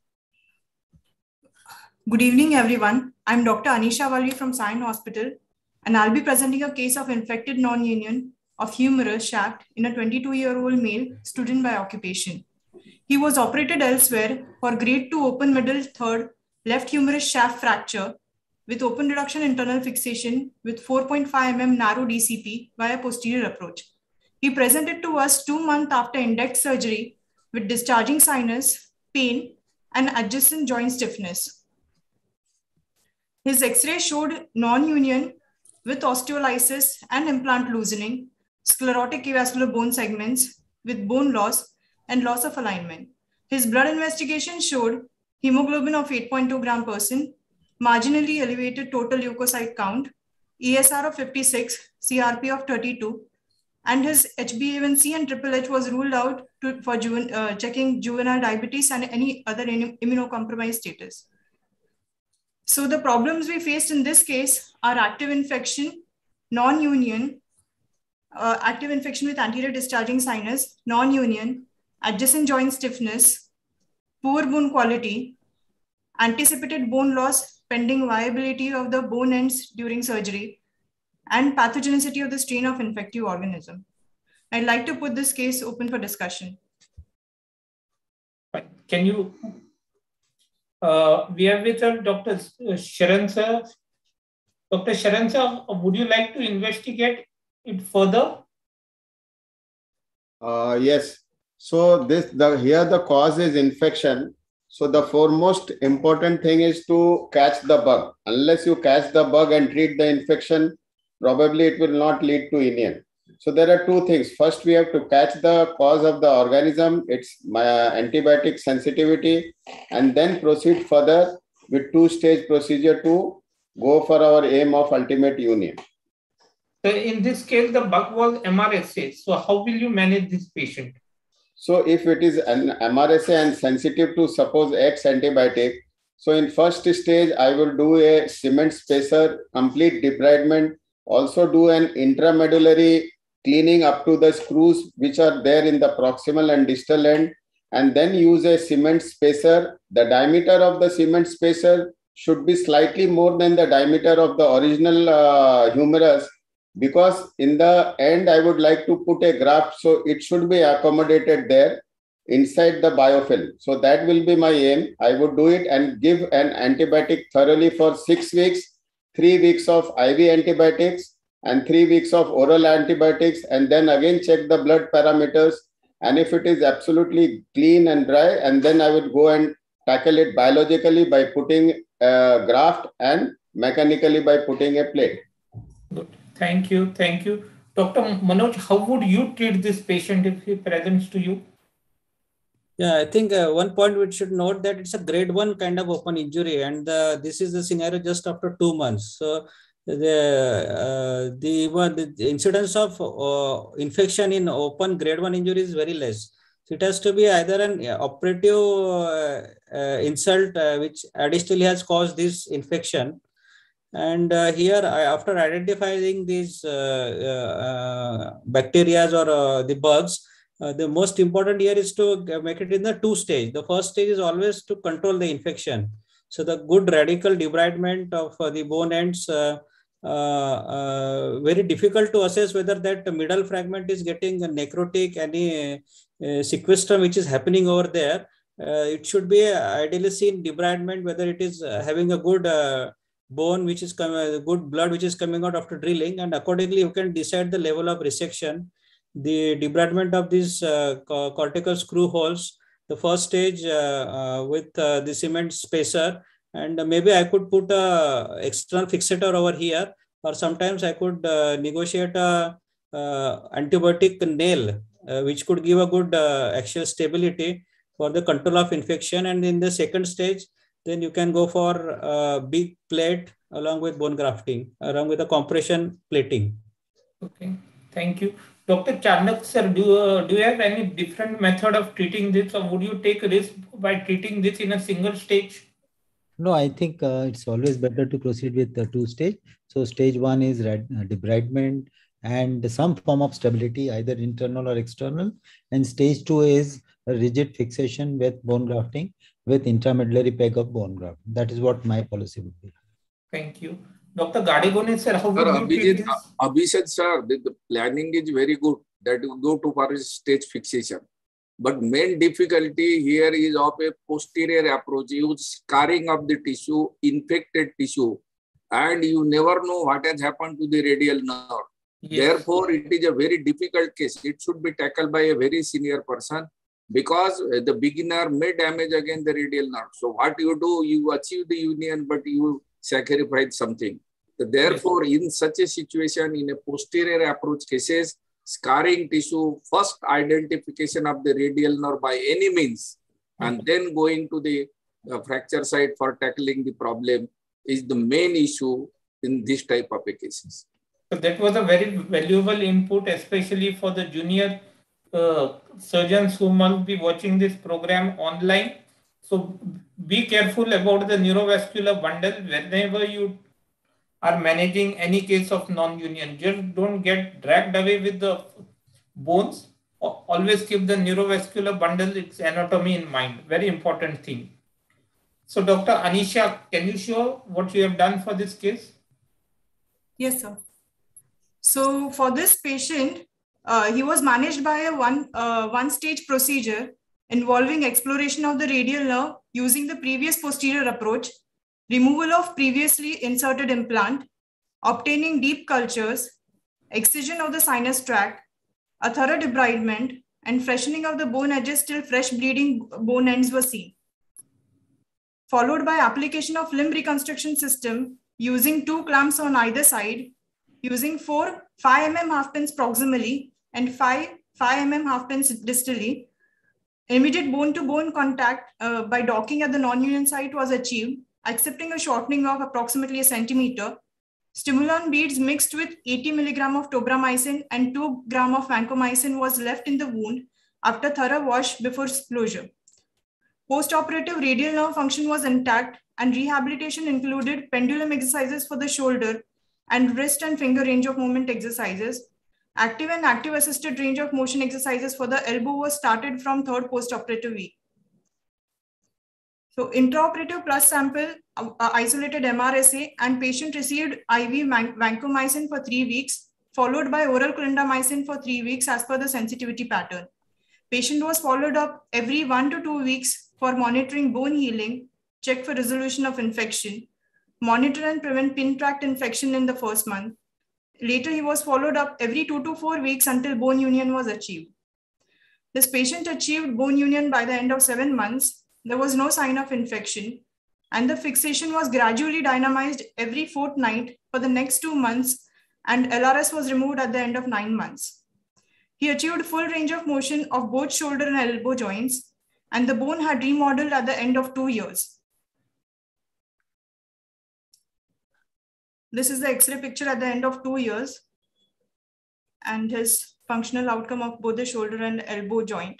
Good evening, everyone. I'm Doctor Anisha Valavi from Sion Hospital. and I'll be presenting a case of infected non-union of humerus shaft in a twenty-two-year-old male student by occupation. He was operated elsewhere for grade two open middle third left humerus shaft fracture with open reduction internal fixation with four point five millimeter narrow D C P via posterior approach. He presented to us two months after index surgery with discharging sinus, pain, and adjacent joint stiffness. His X-ray showed non-union with osteolysis and implant loosening, sclerotic avascular bone segments with bone loss and loss of alignment. His blood investigation showed hemoglobin of eight point two gram per cent, marginally elevated total leukocyte count, E S R of fifty-six, C R P of thirty-two, and his H b A one C and triple H was ruled out to, for juven, uh, checking juvenile diabetes and any other immunocompromised status. So the problems we faced in this case are active infection, non-union, uh, active infection with anterior discharging sinus, non-union, adjacent joint stiffness, poor bone quality, anticipated bone loss pending viability of the bone ends during surgery, and pathogenicity of the strain of infective organism. I'd like to put this case open for discussion. Can you, uh, we have with us Doctor Sharan sir. Doctor Sharan sir, would you like to investigate it further? Uh, yes. So this the here the cause is infection. So the foremost important thing is to catch the bug. Unless you catch the bug and treat the infection, probably it will not lead to union. So there are two things. First, we have to catch the cause of the organism, its uh, antibiotic sensitivity, and then proceed further with two-stage procedure to go for our aim of ultimate union. So in this case, the bug was M R S A. So how will you manage this patient? So if it is an M R S A and sensitive to suppose X antibiotic, so in first stage, I will do a cement spacer, complete debridement, also do an intramedullary cleaning up to the screws which are there in the proximal and distal end, and then use a cement spacer. The diameter of the cement spacer should be slightly more than the diameter of the original uh, humerus, because in the end, I would like to put a graft, so it should be accommodated there inside the biofilm. So that will be my aim. I would do it and give an antibiotic thoroughly for six weeks, three weeks of I V antibiotics and three weeks of oral antibiotics, and then again check the blood parameters. And if it is absolutely clean and dry, and then I would go and tackle it biologically by putting a graft and mechanically by putting a plate. Good. Thank you. Thank you. Doctor Manoj, how would you treat this patient if he presents to you? Yeah, I think uh, one point we should note that it's a grade one kind of open injury, and uh, this is the scenario just after two months. So the uh, the, the incidence of uh, infection in open grade one injury is very less. So it has to be either an operative uh, uh, insult uh, which additionally has caused this infection. And uh, here, I, after identifying these uh, uh, bacteria or uh, the bugs, uh, the most important here is to make it in the two stage. The first stage is always to control the infection. So the good radical debridement of uh, the bone ends, uh, uh, uh, very difficult to assess whether that middle fragment is getting a necrotic, any uh, sequestrum which is happening over there. Uh, it should be ideally seen debridement, whether it is uh, having a good uh, bone which is coming, good blood which is coming out after drilling, and accordingly you can decide the level of resection. The debridement of these uh, cortical screw holes, the first stage uh, uh, with uh, the cement spacer, and maybe I could put a external fixator over here, or sometimes I could uh, negotiate a uh, antibiotic nail uh, which could give a good uh, axial stability for the control of infection. And in the second stage, then you can go for a big plate along with bone grafting, along with a compression plating. Okay, thank you. Doctor Charnak sir, do, uh, do you have any different method of treating this, or would you take a risk by treating this in a single stage? No, I think uh, it's always better to proceed with the two stage. So stage one is debridement and some form of stability, either internal or external. And stage two is a rigid fixation with bone grafting with intramedullary peg of bone graft. That is what my policy would be. Thank you. Doctor Gadegone, sir, how Sir, would you treat Abhijit, this? Abhishek, sir, the, the planning is very good that you go to for stage fixation. But main difficulty here is of a posterior approach. You scarring of the tissue, infected tissue, and you never know what has happened to the radial nerve. Yes. Therefore, it is a very difficult case. It should be tackled by a very senior person because the beginner may damage again the radial nerve. So what you do, you achieve the union, but you sacrifice something. So therefore, yes. in such a situation, in a posterior approach cases, scarring tissue, first identification of the radial nerve by any means, and then going to the uh, fracture site for tackling the problem is the main issue in this type of cases. So that was a very valuable input, especially for the junior uh, surgeons who must be watching this program online. So be careful about the neurovascular bundle whenever you are managing any case of non-union. Just don't get dragged away with the bones. Always keep the neurovascular bundle, its anatomy in mind. Very important thing. So Doctor Anisha, can you show what you have done for this case? Yes, sir. So for this patient, uh, he was managed by a one, uh, one stage procedure involving exploration of the radial nerve using the previous posterior approach, removal of previously inserted implant, obtaining deep cultures, excision of the sinus tract, a thorough debridement, and freshening of the bone edges till fresh bleeding bone ends were seen. Followed by application of limb reconstruction system using two clamps on either side, using four five millimeter half pins proximally and five five millimeter half pins distally. Immediate bone-to-bone contact uh, by docking at the non-union site was achieved, accepting a shortening of approximately a centimeter. Stimulant beads mixed with eighty milligrams of tobramycin and two grams of vancomycin was left in the wound after thorough wash before closure. Post-operative radial nerve function was intact and rehabilitation included pendulum exercises for the shoulder and wrist and finger range of movement exercises. Active and active assisted range of motion exercises for the elbow was started from third post-operative week. So intraoperative plus sample, uh, isolated M R S A, and patient received I V vancomycin for three weeks, followed by oral clindamycin for three weeks as per the sensitivity pattern. Patient was followed up every one to two weeks for monitoring bone healing, check for resolution of infection, monitor and prevent pin tract infection in the first month. Later, he was followed up every two to four weeks until bone union was achieved. This patient achieved bone union by the end of seven months. There was no sign of infection, and the fixation was gradually dynamized every fortnight for the next two months, and L R S was removed at the end of nine months. He achieved full range of motion of both shoulder and elbow joints, and the bone had remodeled at the end of two years. This is the X-ray picture at the end of two years and his functional outcome of both the shoulder and elbow joint.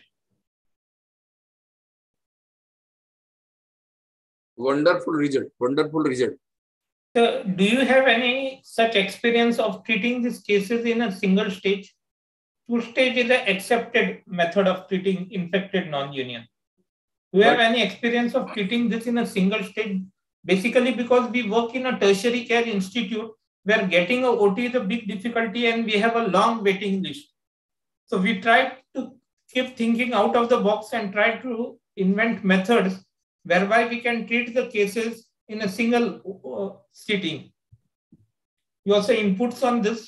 Wonderful result, wonderful result. So do you have any such experience of treating these cases in a single stage? Two stage is an accepted method of treating infected non-union. Do you have any experience of treating this in a single stage? Basically, because we work in a tertiary care institute where getting a O T is a big difficulty and we have a long waiting list. So we try to keep thinking out of the box and try to invent methods whereby we can treat the cases in a single uh, sitting. You also inputs on this?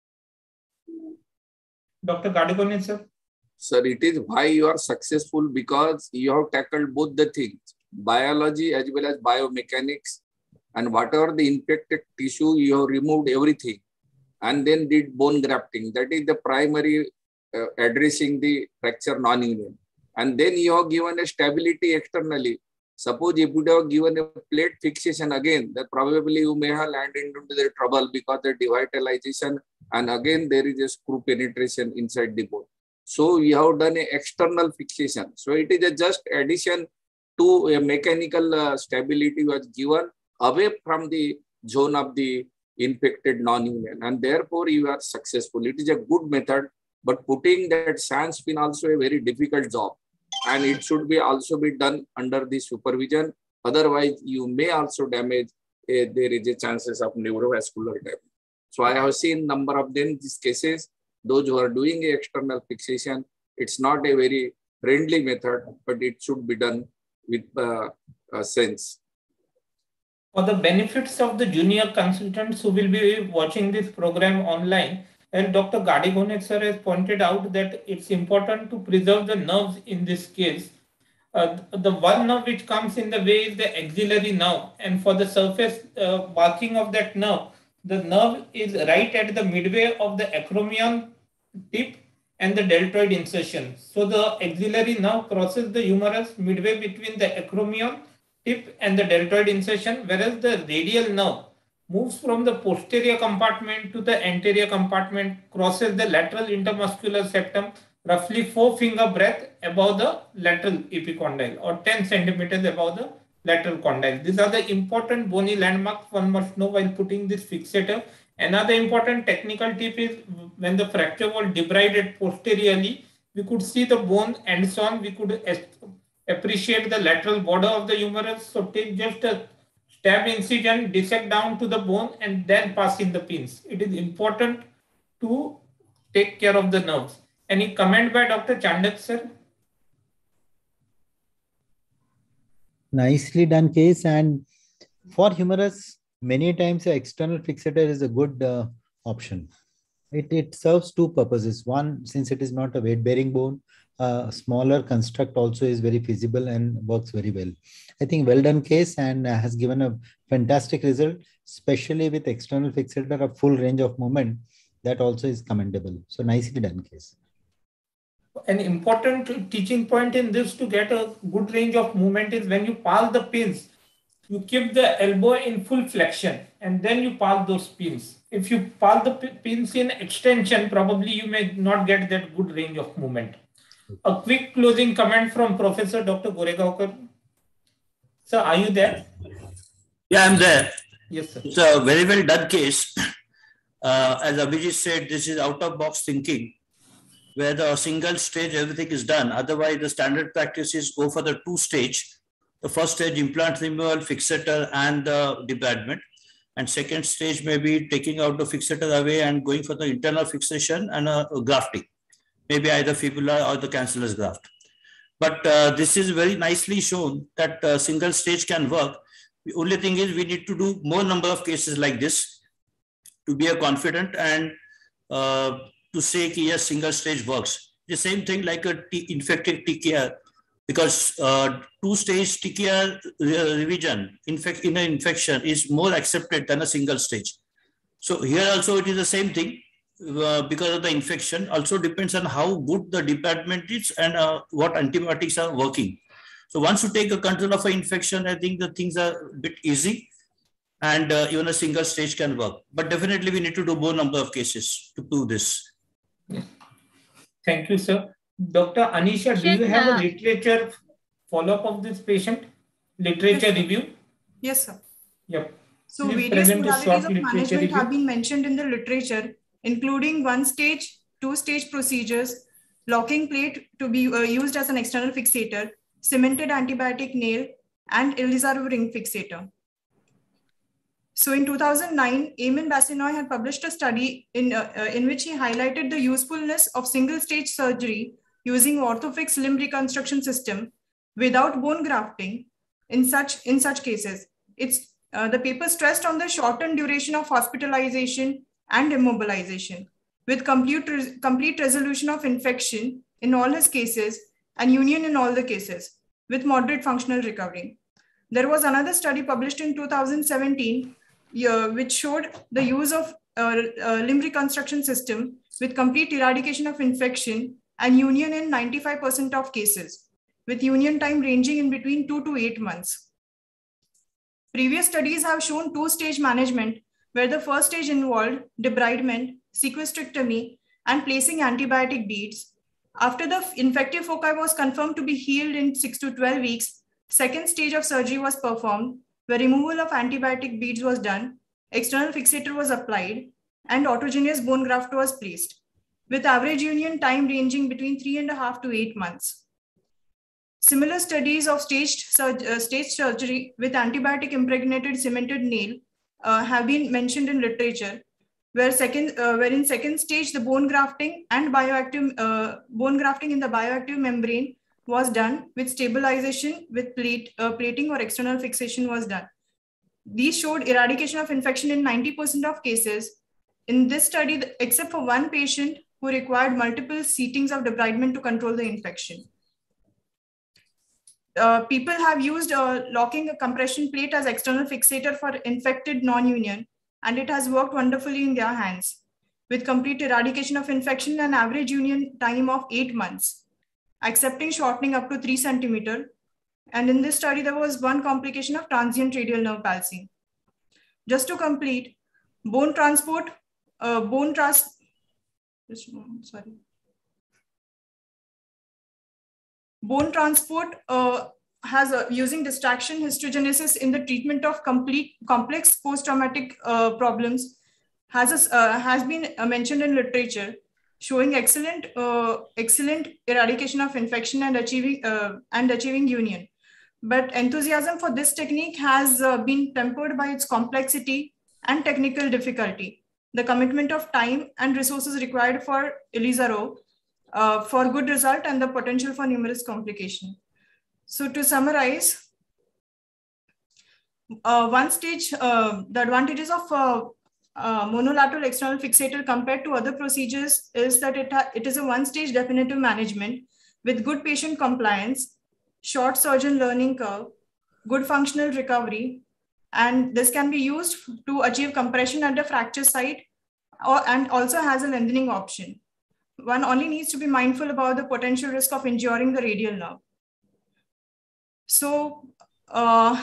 Doctor Gadegone, sir? Sir, it is why you are successful because you have tackled both the things. Biology as well as biomechanics, and whatever the infected tissue, you have removed everything and then did bone grafting. That is the primary uh, addressing the fracture non-union. And then you have given a stability externally. Suppose if you have given a plate fixation again, that probably you may have landed into the trouble because the devitalization and again there is a screw penetration inside the bone. So you have done an external fixation. So it is a just addition to a mechanical uh, stability was given away from the zone of the infected non-union, and therefore you are successful. It is a good method, but putting that sans pin also a very difficult job, and it should be also be done under the supervision. Otherwise, you may also damage uh, there is a chances of neurovascular damage. So I have seen number of them these cases. Those who are doing a external fixation, it's not a very friendly method, but it should be done with uh, uh, sense. For the benefits of the junior consultants who will be watching this program online, and Doctor Gadegone sir has pointed out that it's important to preserve the nerves in this case. Uh, the one nerve which comes in the way is the axillary nerve, and for the surface uh, working of that nerve, the nerve is right at the midway of the acromion tip and the deltoid insertion. So the axillary nerve crosses the humerus midway between the acromion tip and the deltoid insertion, whereas the radial nerve moves from the posterior compartment to the anterior compartment, crosses the lateral intermuscular septum, roughly four finger breadth above the lateral epicondyle or ten centimeters above the lateral condyle. These are the important bony landmarks one must know while putting this fixator. Another important technical tip is when the fracture was debrided posteriorly, we could see the bone ends on, we could appreciate the lateral border of the humerus. So take just a stab incision, dissect down to the bone and then pass in the pins. It is important to take care of the nerves. Any comment by Doctor Chandak sir? Nicely done case. And for humerus, many times an external fixator is a good uh, option. It, it serves two purposes. One, since it is not a weight-bearing bone, a uh, smaller construct also is very feasible and works very well. I think well done case and uh, has given a fantastic result, especially with external fixator, a full range of movement. That also is commendable. So nicely done case. An important teaching point in this to get a good range of movement is when you pass the pins, you keep the elbow in full flexion and then you pass those pins. If you pass the pins in extension, probably you may not get that good range of movement. A quick closing comment from Professor Doctor Goregaonkar. Sir, are you there? Yeah, I'm there. Yes, sir. It's a very well done case. Uh, as Abhijit said, this is out of box thinking, where the single stage everything is done. Otherwise, the standard practice is go for the two stage. The first stage, implant removal, fixator, and the debridement. And second stage may be taking out the fixator away and going for the internal fixation and a, a grafting, maybe either fibula or the cancellous graft. But uh, this is very nicely shown that uh, single stage can work. The only thing is we need to do more number of cases like this to be a confident and uh, to say that yes, single stage works. The same thing like a t infected T K R, because uh, two stage T K R revision infect in an infection is more accepted than a single stage. So here also it is the same thing uh, because of the infection. Also depends on how good the department is and uh, what antibiotics are working. So once you take a control of an infection, I think the things are a bit easy. And uh, even a single stage can work. But definitely we need to do more number of cases to do this. Yes. Thank you, sir. Doctor Anisha, do you have a literature follow-up of this patient? Literature yes, review? Yes, sir. Yep. So Please various present a short modalities of literature management review. have been mentioned in the literature, including one-stage, two-stage procedures, locking plate to be uh, used as an external fixator, cemented antibiotic nail, and Elizarov ring fixator. So in two thousand nine, Eamon Bassinoy had published a study in, uh, uh, in which he highlighted the usefulness of single-stage surgery using Orthofix limb reconstruction system without bone grafting in such, in such cases. It's, uh, the paper stressed on the shortened duration of hospitalization and immobilization with complete, res complete resolution of infection in all his cases and union in all the cases with moderate functional recovery. There was another study published in two thousand seventeen uh, which showed the use of uh, uh, limb reconstruction system with complete eradication of infection and union in ninety-five percent of cases, with union time ranging in between two to eight months. Previous studies have shown two-stage management, where the first stage involved debridement, sequestrectomy, and placing antibiotic beads. After the infective foci was confirmed to be healed in six to twelve weeks, second stage of surgery was performed, where removal of antibiotic beads was done, external fixator was applied, and autogenous bone graft was placed, with average union time ranging between three and a half to eight months. Similar studies of staged, surg uh, staged surgery with antibiotic impregnated cemented nail uh, have been mentioned in literature, where second, uh, where in second stage the bone grafting and bioactive uh, bone grafting in the bioactive membrane was done with stabilization with plate, uh, plating or external fixation was done. These showed eradication of infection in ninety percent of cases. In this study, except for one patient who required multiple seatings of debridement to control the infection. Uh, people have used uh, locking a compression plate as external fixator for infected non-union, and it has worked wonderfully in their hands with complete eradication of infection and average union time of eight months, accepting shortening up to three centimeter. And in this study, there was one complication of transient radial nerve palsy. Just to complete, bone transport, uh, bone trans, sorry. Bone transport uh, has a, using distraction histogenesis in the treatment of complete complex post-traumatic uh, problems has, a, uh, has been uh, mentioned in literature, showing excellent, uh, excellent eradication of infection and achieving, uh, and achieving union. But enthusiasm for this technique has uh, been tempered by its complexity and technical difficulty, the commitment of time and resources required for Elizarov uh, for good result and the potential for numerous complications. So to summarize, uh, one stage, uh, the advantages of uh, uh, monolateral external fixator compared to other procedures is that it, it is a one-stage definitive management with good patient compliance, short surgeon learning curve, good functional recovery, and this can be used to achieve compression at the fracture site or, and also has a lengthening option. One only needs to be mindful about the potential risk of injuring the radial nerve. So, uh,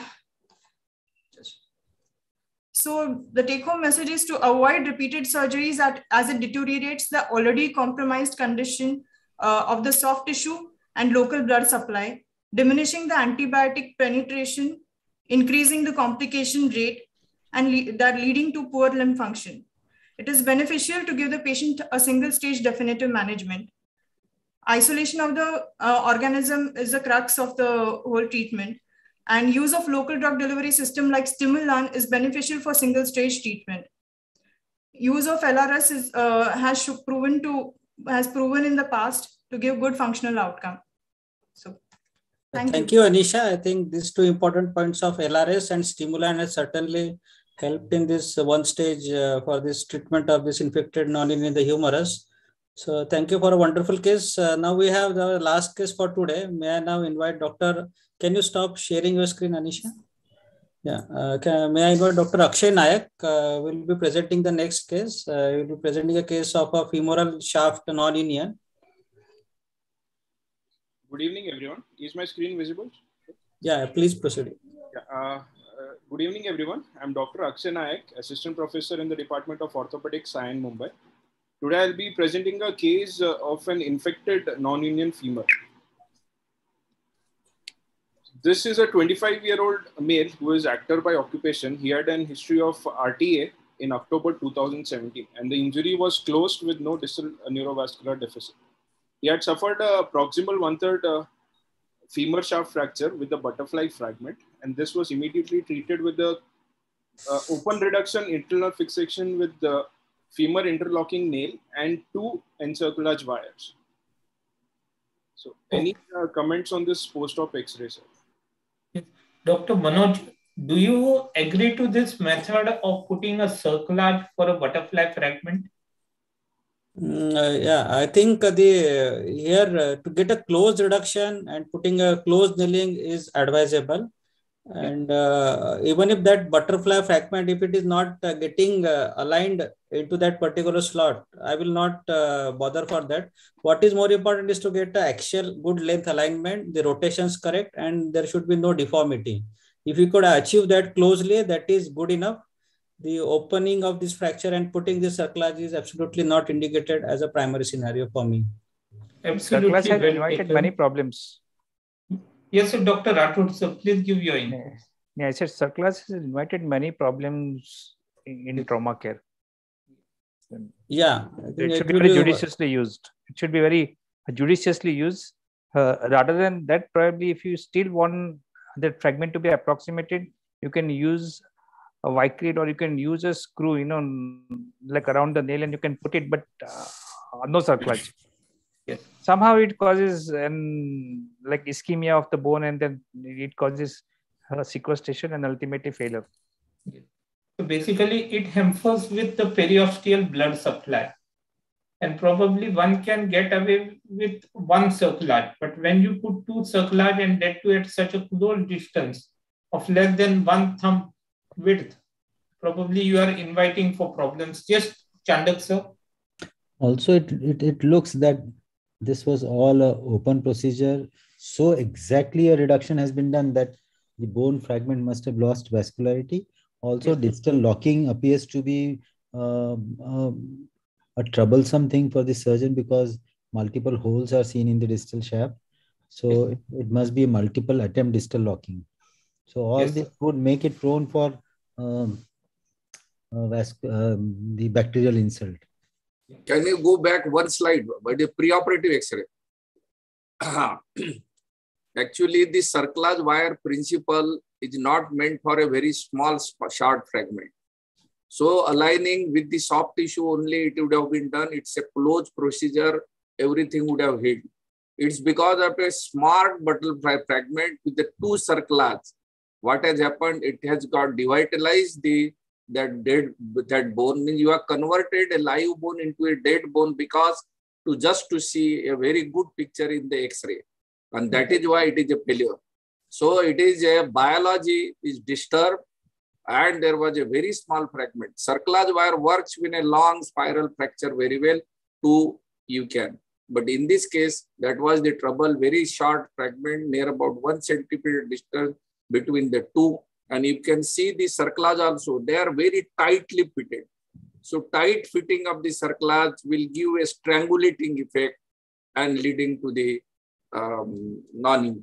so the take-home message is to avoid repeated surgeries at, as it deteriorates the already compromised condition uh, of the soft tissue and local blood supply, diminishing the antibiotic penetration, increasing the complication rate, and le that leading to poor limb function. It is beneficial to give the patient a single stage definitive management. Isolation of the uh, organism is the crux of the whole treatment, and use of local drug delivery system like Stimulan is beneficial for single stage treatment. Use of L R S is, uh, has proven to has proven in the past to give good functional outcome. So. Thank, Thank you. you, Anisha. I think these two important points of L R S and Stimulan has certainly helped in this one stage uh, for this treatment of this infected non-union in the humerus. So thank you for a wonderful case. Uh, now we have the last case for today. May I now invite Doctor, can you stop sharing your screen, Anisha? Yeah, uh, can, may I invite Doctor Akshay Nayak, uh, will be presenting the next case. Uh, he will be presenting a case of a femoral shaft non-union. Good evening, everyone. Is my screen visible? Yeah, please proceed. Yeah, uh, uh, good evening, everyone. I'm Doctor Akshay Nayak, Assistant Professor in the Department of Orthopedics, Sion, Mumbai. Today, I'll be presenting a case uh, of an infected non-union femur. This is a twenty-five-year-old male who is actor by occupation. He had an history of R T A in October two thousand seventeen, and the injury was closed with no distal neurovascular deficit. He had suffered a proximal one-third uh, femur shaft fracture with the butterfly fragment, and this was immediately treated with the uh, open reduction internal fixation with the femur interlocking nail and two encirclage wires. So, any uh, comments on this post-op X-ray, sir? Doctor Manoj, do you agree to this method of putting a circlage for a butterfly fragment? Mm, uh, yeah, I think uh, the uh, here uh, to get a closed reduction and putting a closed nailing is advisable. And uh, even if that butterfly fragment, if it is not uh, getting uh, aligned into that particular slot, I will not uh, bother for that. What is more important is to get the axial good length alignment, the rotations correct, and there should be no deformity. If you could achieve that closely, that is good enough. The opening of this fracture and putting this circlage is absolutely not indicated as a primary scenario for me. Absolutely. Circlage has invited many problems. Yes, sir, Doctor Rathod, so please give your input. Yeah, I said circlage has invited many problems in, in trauma care. Yeah. It should be very judiciously used. It should be very judiciously used Uh, rather than that, probably if you still want that fragment to be approximated, you can use a Vicryl, or you can use a screw, you know, like around the nail, and you can put it, but uh, no cerclage. Yes. Somehow it causes an like ischemia of the bone, and then it causes uh, sequestration and ultimately failure. Yes. So basically, it hampers with the periosteal blood supply. And probably one can get away with one cerclage. But when you put two cerclage and that too at such a close distance of less than one thumb width, probably you are inviting for problems. Yes, Chandak sir. Also, it, it, it looks that this was all an open procedure. So exactly a reduction has been done that the bone fragment must have lost vascularity. Also, yes. Distal locking appears to be uh, uh, a troublesome thing for the surgeon because multiple holes are seen in the distal shaft. So it, it must be a multiple attempt distal locking. So all yes, this would make it prone for um, uh, um, the bacterial insult. Can you go back one slide by the preoperative X-ray? Actually, the cerclage wire principle is not meant for a very small short fragment. So aligning with the soft tissue only, it would have been done. It's a closed procedure. Everything would have hit. It's because of a smart butterfly fragment with the two cerclage. What has happened? It has got devitalized the that dead that bone. Means you have converted a live bone into a dead bone because to just to see a very good picture in the X-ray, and that is why it is a failure. So it is a biology is disturbed. And there was a very small fragment. Cerclage wire works with a long spiral fracture very well to you can. But in this case, that was the trouble, very short fragment near about one centimeter distance between the two. And you can see the cerclage also, they are very tightly fitted. So tight fitting of the cerclage will give a strangulating effect and leading to the um, non-injury.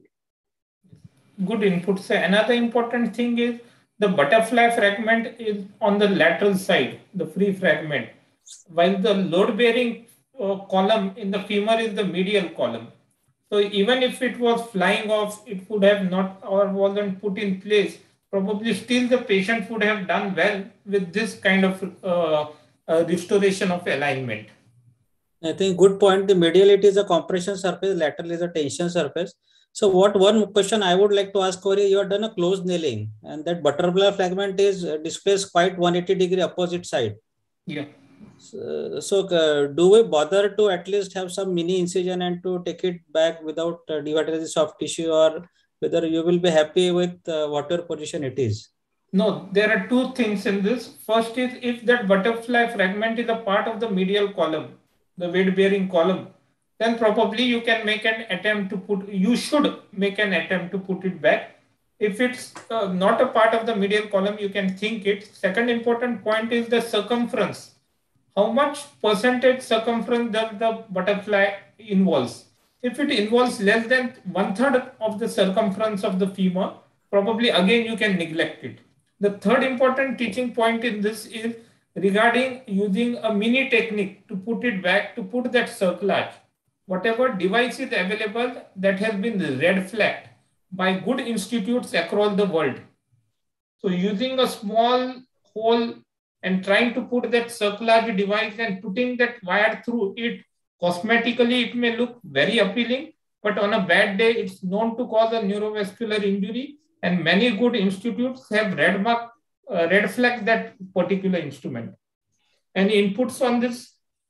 Good input, sir. Another important thing is the butterfly fragment is on the lateral side, the free fragment, while the load-bearing uh, column in the femur is the medial column. So even if it was flying off, it would have not or wasn't put in place. Probably still the patient would have done well with this kind of uh, uh, restoration of alignment. I think good point. The mediality is a compression surface, lateral is a tension surface. So what one question I would like to ask, Corey, you have done a closed nailing and that butterfly fragment is displaced quite one hundred eighty degree opposite side. Yeah. So, so uh, do we bother to at least have some mini incision and to take it back without uh, devitalizing soft tissue, or whether you will be happy with uh, whatever position it is? No, there are two things in this. First is if that butterfly fragment is a part of the medial column, the weight bearing column, then probably you can make an attempt to put, you should make an attempt to put it back. If it's uh, not a part of the medial column, you can think it. Second important point is the circumference. How much percentage circumference does the butterfly involves? If it involves less than one third of the circumference of the femur, probably again you can neglect it. The third important teaching point in this is regarding using a mini technique to put it back, to put that cerclage. Whatever device is available that has been red flagged by good institutes across the world. So using a small hole and trying to put that cerclage device and putting that wire through it, cosmetically it may look very appealing, but on a bad day, it's known to cause a neurovascular injury, and many good institutes have red mark, uh, red flagged that particular instrument. Any inputs on this?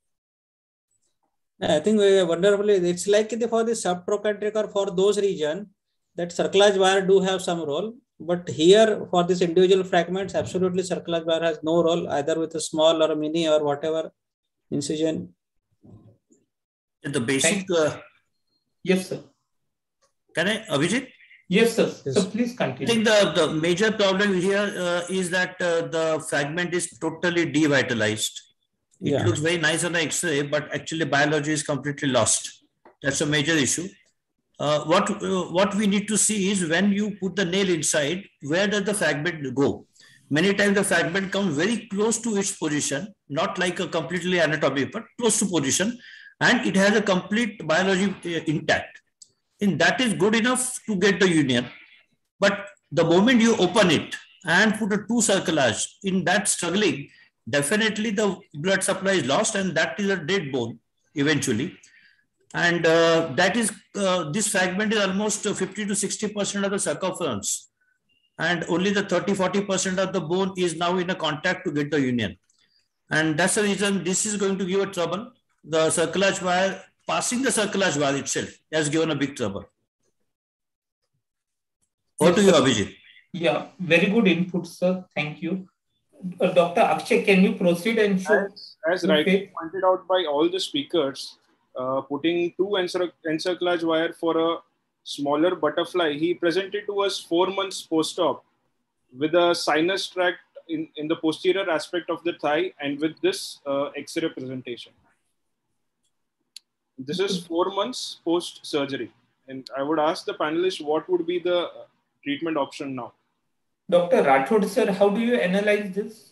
I think we wonderfully, it's like the, for the subtrochanteric or for those region, that cerclage wire do have some role. But here for this individual fragments, absolutely cerclage wire has no role, either with a small or a mini or whatever incision. The basic. Uh, yes, sir. Can I, Abhijit? Yes, sir. Yes. So please continue. I think the, the major problem here uh, is that uh, the fragment is totally devitalized. It yeah. looks very nice on the X-ray, but actually biology is completely lost. That's a major issue. Uh, what, uh, what we need to see is when you put the nail inside, where does the fragment go? Many times the fragment comes very close to its position, not like a completely anatomy, but close to position, and it has a complete biology uh, intact. and that is good enough to get the union. But the moment you open it and put a two circulage, in that struggling, definitely the blood supply is lost, and that is a dead bone eventually. And uh, that is, uh, this fragment is almost fifty to sixty percent of the circumference. And only the thirty, forty percent of the bone is now in a contact to get the union. And that's the reason this is going to give a trouble. The circulage wire, passing the circulage wire itself has given a big trouble. Over to you, Abhijit. Yeah, very good input, sir. Thank you. Uh, Doctor Akshay, can you proceed and show? As, as rightly pointed out by all the speakers, uh, putting two encir encirclage wire for a smaller butterfly, he presented to us four months post-op with a sinus tract in, in the posterior aspect of the thigh and with this uh, X-ray presentation. This is four months post-surgery. And I would ask the panelists, what would be the treatment option now? Doctor Rathod, sir, how do you analyze this?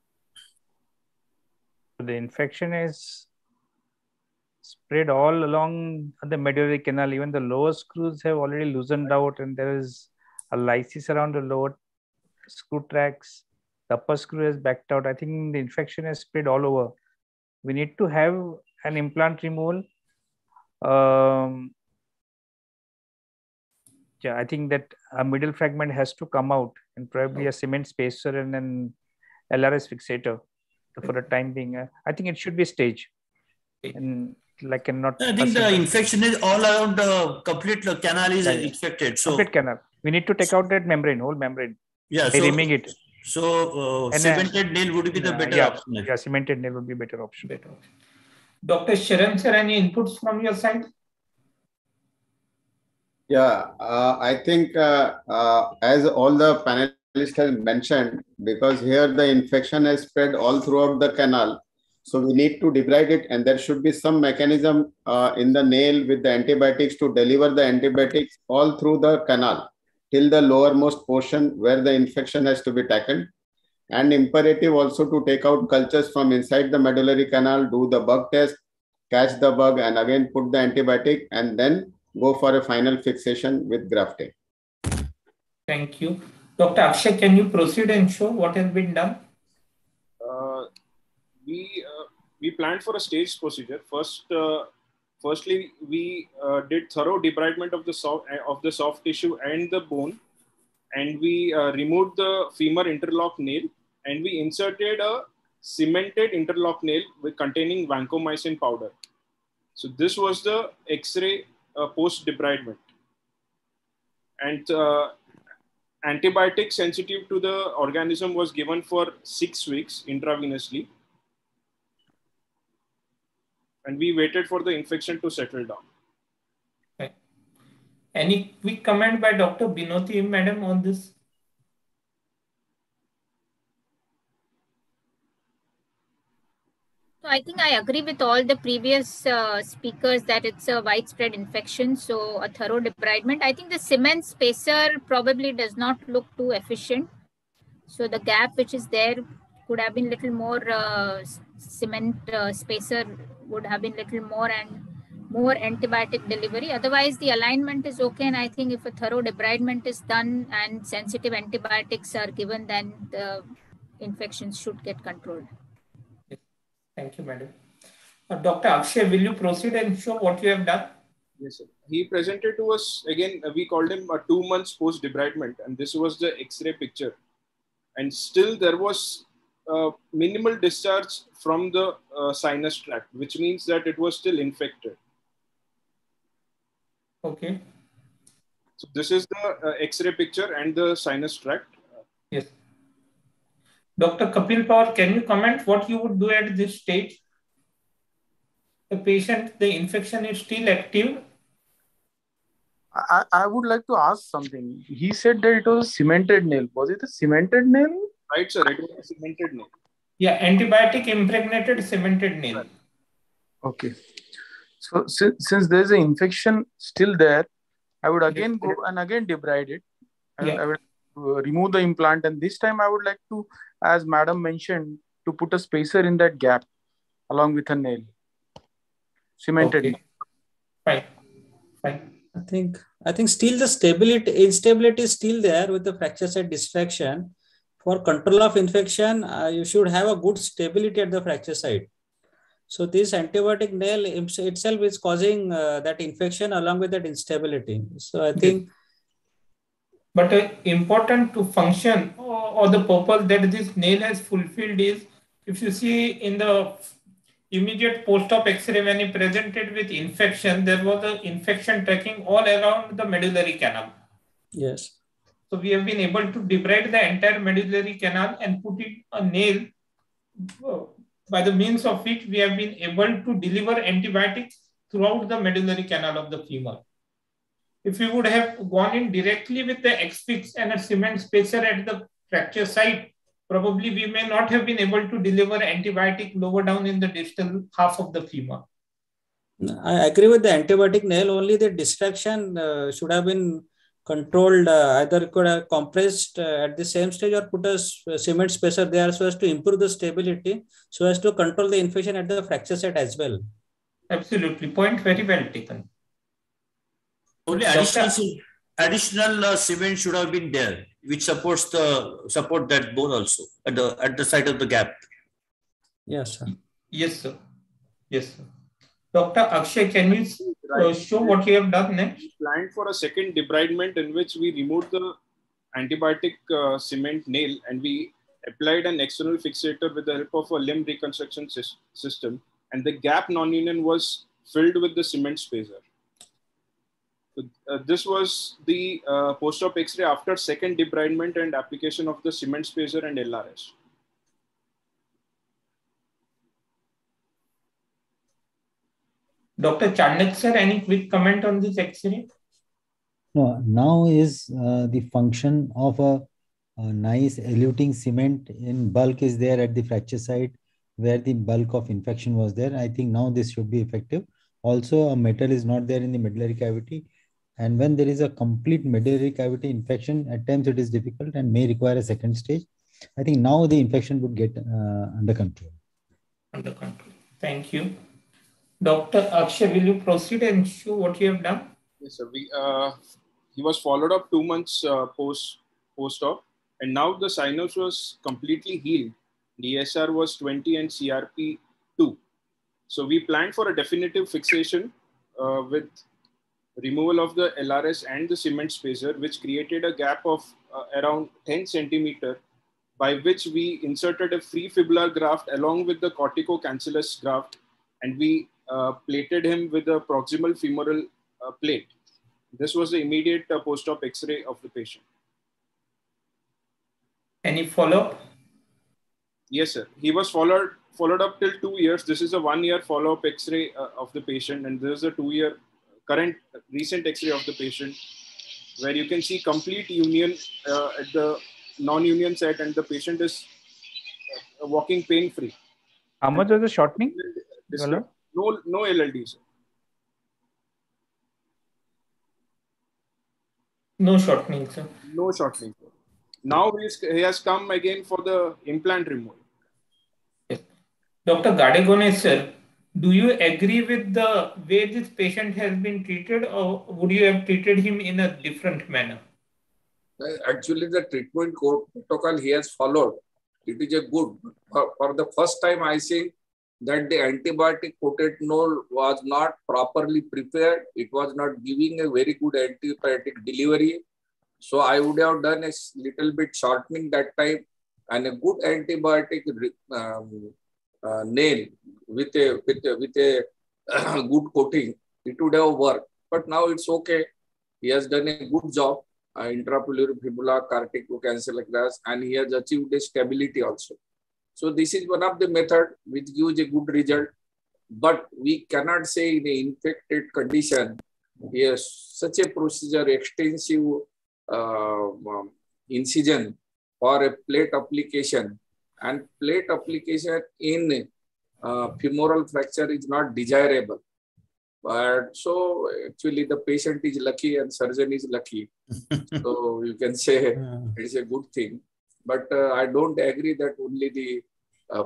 The infection is spread all along the medullary canal. Even the lower screws have already loosened out, and there is a lysis around the lower screw tracts. The upper screw has backed out. I think the infection has spread all over. We need to have an implant removal. Um, yeah, I think that a middle fragment has to come out, and probably a cement spacer and an L R S fixator for the time being. Uh, I think it should be staged. And like cannot. I think the infection is all around the complete canal is right. infected. So complete canal. We need to take out that membrane, whole membrane. Yeah, so, removing it. So uh, cemented uh, nail would be the uh, better yeah, option. Yeah, cemented nail would be better option. Better option. Doctor Sharan, sir, any inputs from your side? Yeah, uh, I think uh, uh, as all the panelists have mentioned, because here the infection has spread all throughout the canal. So we need to debride it, and there should be some mechanism uh, in the nail with the antibiotics to deliver the antibiotics all through the canal till the lowermost portion where the infection has to be tackled. And imperative also to take out cultures from inside the medullary canal, do the bug test, catch the bug, and again put the antibiotic, and then go for a final fixation with grafting. Thank you. Doctor Akshay, can you proceed and show what has been done? Uh, we uh, we planned for a staged procedure. First, uh, firstly, we uh, did thorough debridement of the soft of the soft tissue and the bone, and we uh, removed the femur interlock nail, and we inserted a cemented interlock nail with containing vancomycin powder. So this was the X-ray uh, post debridement, and uh, antibiotic sensitive to the organism was given for six weeks intravenously. And we waited for the infection to settle down. Okay. Any quick comment by Doctor Binoti, madam, on this? So I think I agree with all the previous uh, speakers that it's a widespread infection. So a thorough debridement. I think the cement spacer probably does not look too efficient. So the gap which is there could have been little more uh, cement uh, spacer would have been little more and more antibiotic delivery. Otherwise, the alignment is okay. And I think if a thorough debridement is done and sensitive antibiotics are given, then the infections should get controlled. Thank you, madam. Uh, Doctor Akshay, will you proceed and show what you have done? Yes, sir. He presented to us, again, we called him a two months post debridement, and this was the X-ray picture. And still there was uh, minimal discharge from the uh, sinus tract, which means that it was still infected. Okay. So this is the uh, X-ray picture and the sinus tract. Yes. Doctor Kapil Pawar, can you comment what you would do at this stage? The patient, the infection is still active. I, I would like to ask something. He said that it was a cemented nail. Was it a cemented nail? Right, sir. It was a cemented nail. Yeah, antibiotic impregnated cemented nail. Okay. So since, since there is an infection still there, I would again go and again debride it. I, yeah. I would uh, remove the implant, and this time I would like to, as madam mentioned, to put a spacer in that gap along with a nail. Cemented. Okay. Fine. Fine. I think I think still the stability instability is still there with the fracture site distraction. For control of infection, uh, you should have a good stability at the fracture site. So this antibiotic nail itself is causing uh, that infection along with that instability. So I think. But uh, important to function or, or the purpose that this nail has fulfilled is, if you see in the immediate post-op X-ray when he presented with infection, there was an infection tracking all around the medullary canal. Yes. So we have been able to debride the entire medullary canal and put it a nail, by the means of which we have been able to deliver antibiotics throughout the medullary canal of the femur. If we would have gone in directly with the X-Fix and a cement spacer at the fracture site, probably we may not have been able to deliver antibiotic lower down in the distal half of the femur. I agree with the antibiotic nail, only the distraction uh, should have been controlled, uh, either could have compressed uh, at the same stage or put a cement spacer there so as to improve the stability, so as to control the infection at the fracture site as well. Absolutely, point very well taken. Only additional, additional uh, cement should have been there, which supports the support that bone also at the at the side of the gap. Yes, sir. Yes, sir. Yes, sir. Doctor Akshay, can you uh, show what you have done next? We planned for a second debridement in which we removed the antibiotic uh, cement nail and we applied an external fixator with the help of a limb reconstruction system, and the gap non-union was filled with the cement spacer. Uh, this was the uh, post-op X-ray after second debridement and application of the cement spacer and L R S. Doctor Chandak sir, any quick comment on this X-ray? No, now is uh, the function of a, a nice eluting cement in bulk is there at the fracture site where the bulk of infection was there. I think now this should be effective. Also, a metal is not there in the medullary cavity. And when there is a complete medullary cavity infection, at times it is difficult and may require a second stage. I think now the infection would get uh, under control. Under control. Thank you. Doctor Akshay, will you proceed and show what you have done? Yes, sir. We, uh, he was followed up two months uh, post, post-op, and now the sinus was completely healed. The S R was twenty and C R P two. So we planned for a definitive fixation uh, with removal of the L R S and the cement spacer, which created a gap of uh, around ten centimeter, by which we inserted a free fibular graft along with the corticocancellous graft, and we uh, plated him with a proximal femoral uh, plate. This was the immediate uh, post-op X-ray of the patient. Any follow-up? Yes, sir. He was followed followed up till two years. This is a one-year follow-up X-ray uh, of the patient, and this is a two-year current recent X-ray of the patient, where you can see complete union uh, at the non-union site, and the patient is uh, walking pain-free. How much was the shortening? No, no L L D, sir. No shortening, sir. No shortening. Now he has come again for the implant removal. Yes. Doctor Gadegone, sir, do you agree with the way this patient has been treated, or would you have treated him in a different manner? Actually, the treatment protocol he has followed, it is a good. For, for the first time, I think that the antibiotic coated nail was not properly prepared. It was not giving a very good antibiotic delivery. So I would have done a little bit shortening that time, and a good antibiotic um, uh, nail with a with a, with a uh, good coating. It would have worked. But now it's okay. He has done a good job. Uh, intrapleural fibula, corticocancellous graft, and he has achieved a stability also. So this is one of the method which gives a good result. But we cannot say in an infected condition, yes, such a procedure, extensive uh, um, incision for a plate application, and plate application in uh, femoral fracture is not desirable. But so actually the patient is lucky and surgeon is lucky. So you can say it's a good thing. But uh, I don't agree that only the... Uh,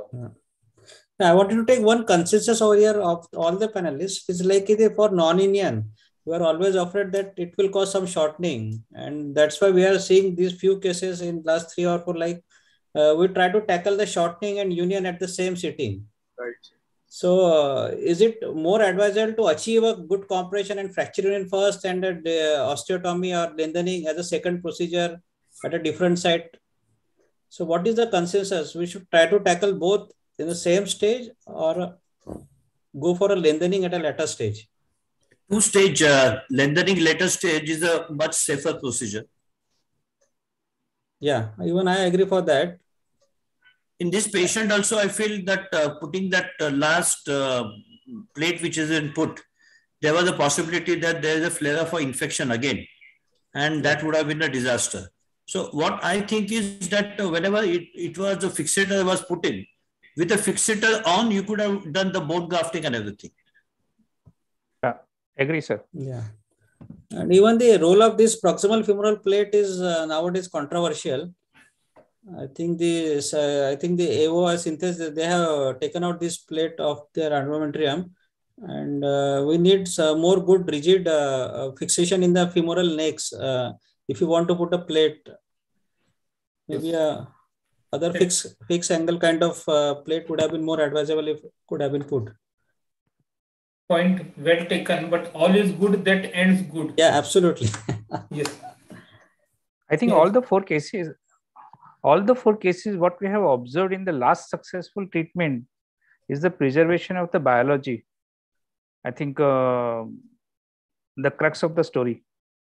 I wanted to take one consensus over here of all the panelists. It's like for non-Indian, we are always afraid that it will cause some shortening. And that's why we are seeing these few cases in last three or four, like uh, we try to tackle the shortening and union at the same sitting. Right. So uh, is it more advisable to achieve a good compression and fracture union first and a uh, osteotomy or lengthening as a second procedure at a different site? So what is the consensus? We should try to tackle both in the same stage or go for a lengthening at a later stage? Two stage uh, lengthening later stage is a much safer procedure. Yeah, even I agree for that. In this patient also, I feel that uh, putting that uh, last uh, plate which is in put, there was a possibility that there is a flare for infection again, and that would have been a disaster. So what I think is that uh, whenever it, it was the fixator was put in, with the fixator on, you could have done the bone grafting and everything. Yeah, agree, sir. Yeah. And even the role of this proximal femoral plate is uh, nowadays controversial. I think the uh, I think the A O I synthesis, they have taken out this plate of their armamentarium, and uh, we need uh, more good rigid uh, fixation in the femoral necks. Uh, if you want to put a plate, maybe a other fixed fixed angle kind of uh, plate would have been more advisable if it could have been put. Point well taken, but all is good that ends good. Yeah, absolutely. Yes. I think Yes. all the four cases, all the four cases, what we have observed in the last successful treatment is the preservation of the biology. I think uh, the crux of the story.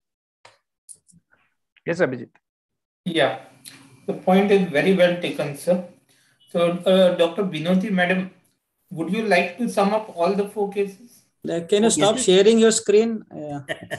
Yes, Abhijit. Yeah, the point is very well taken, sir. So, uh, Doctor Binoti, madam, would you like to sum up all the four cases? Like, can you stop sharing your screen? Yeah.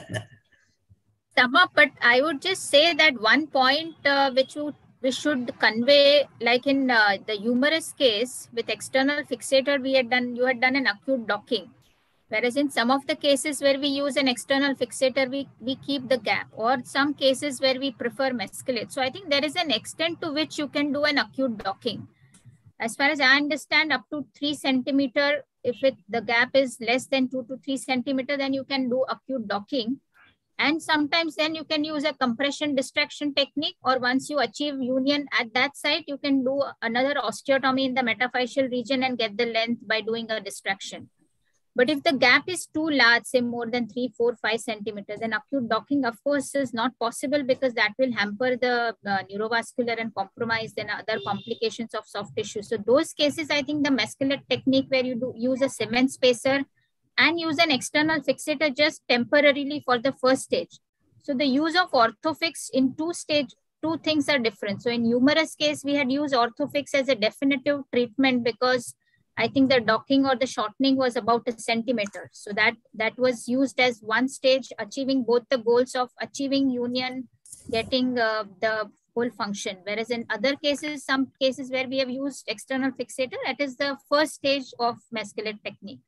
Sum up, but I would just say that one point uh, which would we should convey, like in uh, the humerus case with external fixator, we had done, you had done an acute docking. Whereas in some of the cases where we use an external fixator, we, we keep the gap, or some cases where we prefer mescalate. So I think there is an extent to which you can do an acute docking. As far as I understand, up to three centimeter, if it, the gap is less than two to three centimeter, then you can do acute docking. And sometimes then you can use a compression distraction technique, or once you achieve union at that site, you can do another osteotomy in the metaphyseal region and get the length by doing a distraction. But if the gap is too large, say more than three, four, five centimeters, then acute docking, of course, is not possible because that will hamper the uh, neurovascular and compromise then other complications of soft tissue. So those cases, I think the mescalate technique where you do use a cement spacer and use an external fixator just temporarily for the first stage. So the use of orthofix in two stage, two things are different. So in humerus case, we had used orthofix as a definitive treatment because I think the docking or the shortening was about a centimeter. So that, that was used as one stage, achieving both the goals of achieving union, getting uh, the whole function. Whereas in other cases, some cases where we have used external fixator, that is the first stage of mescalate technique.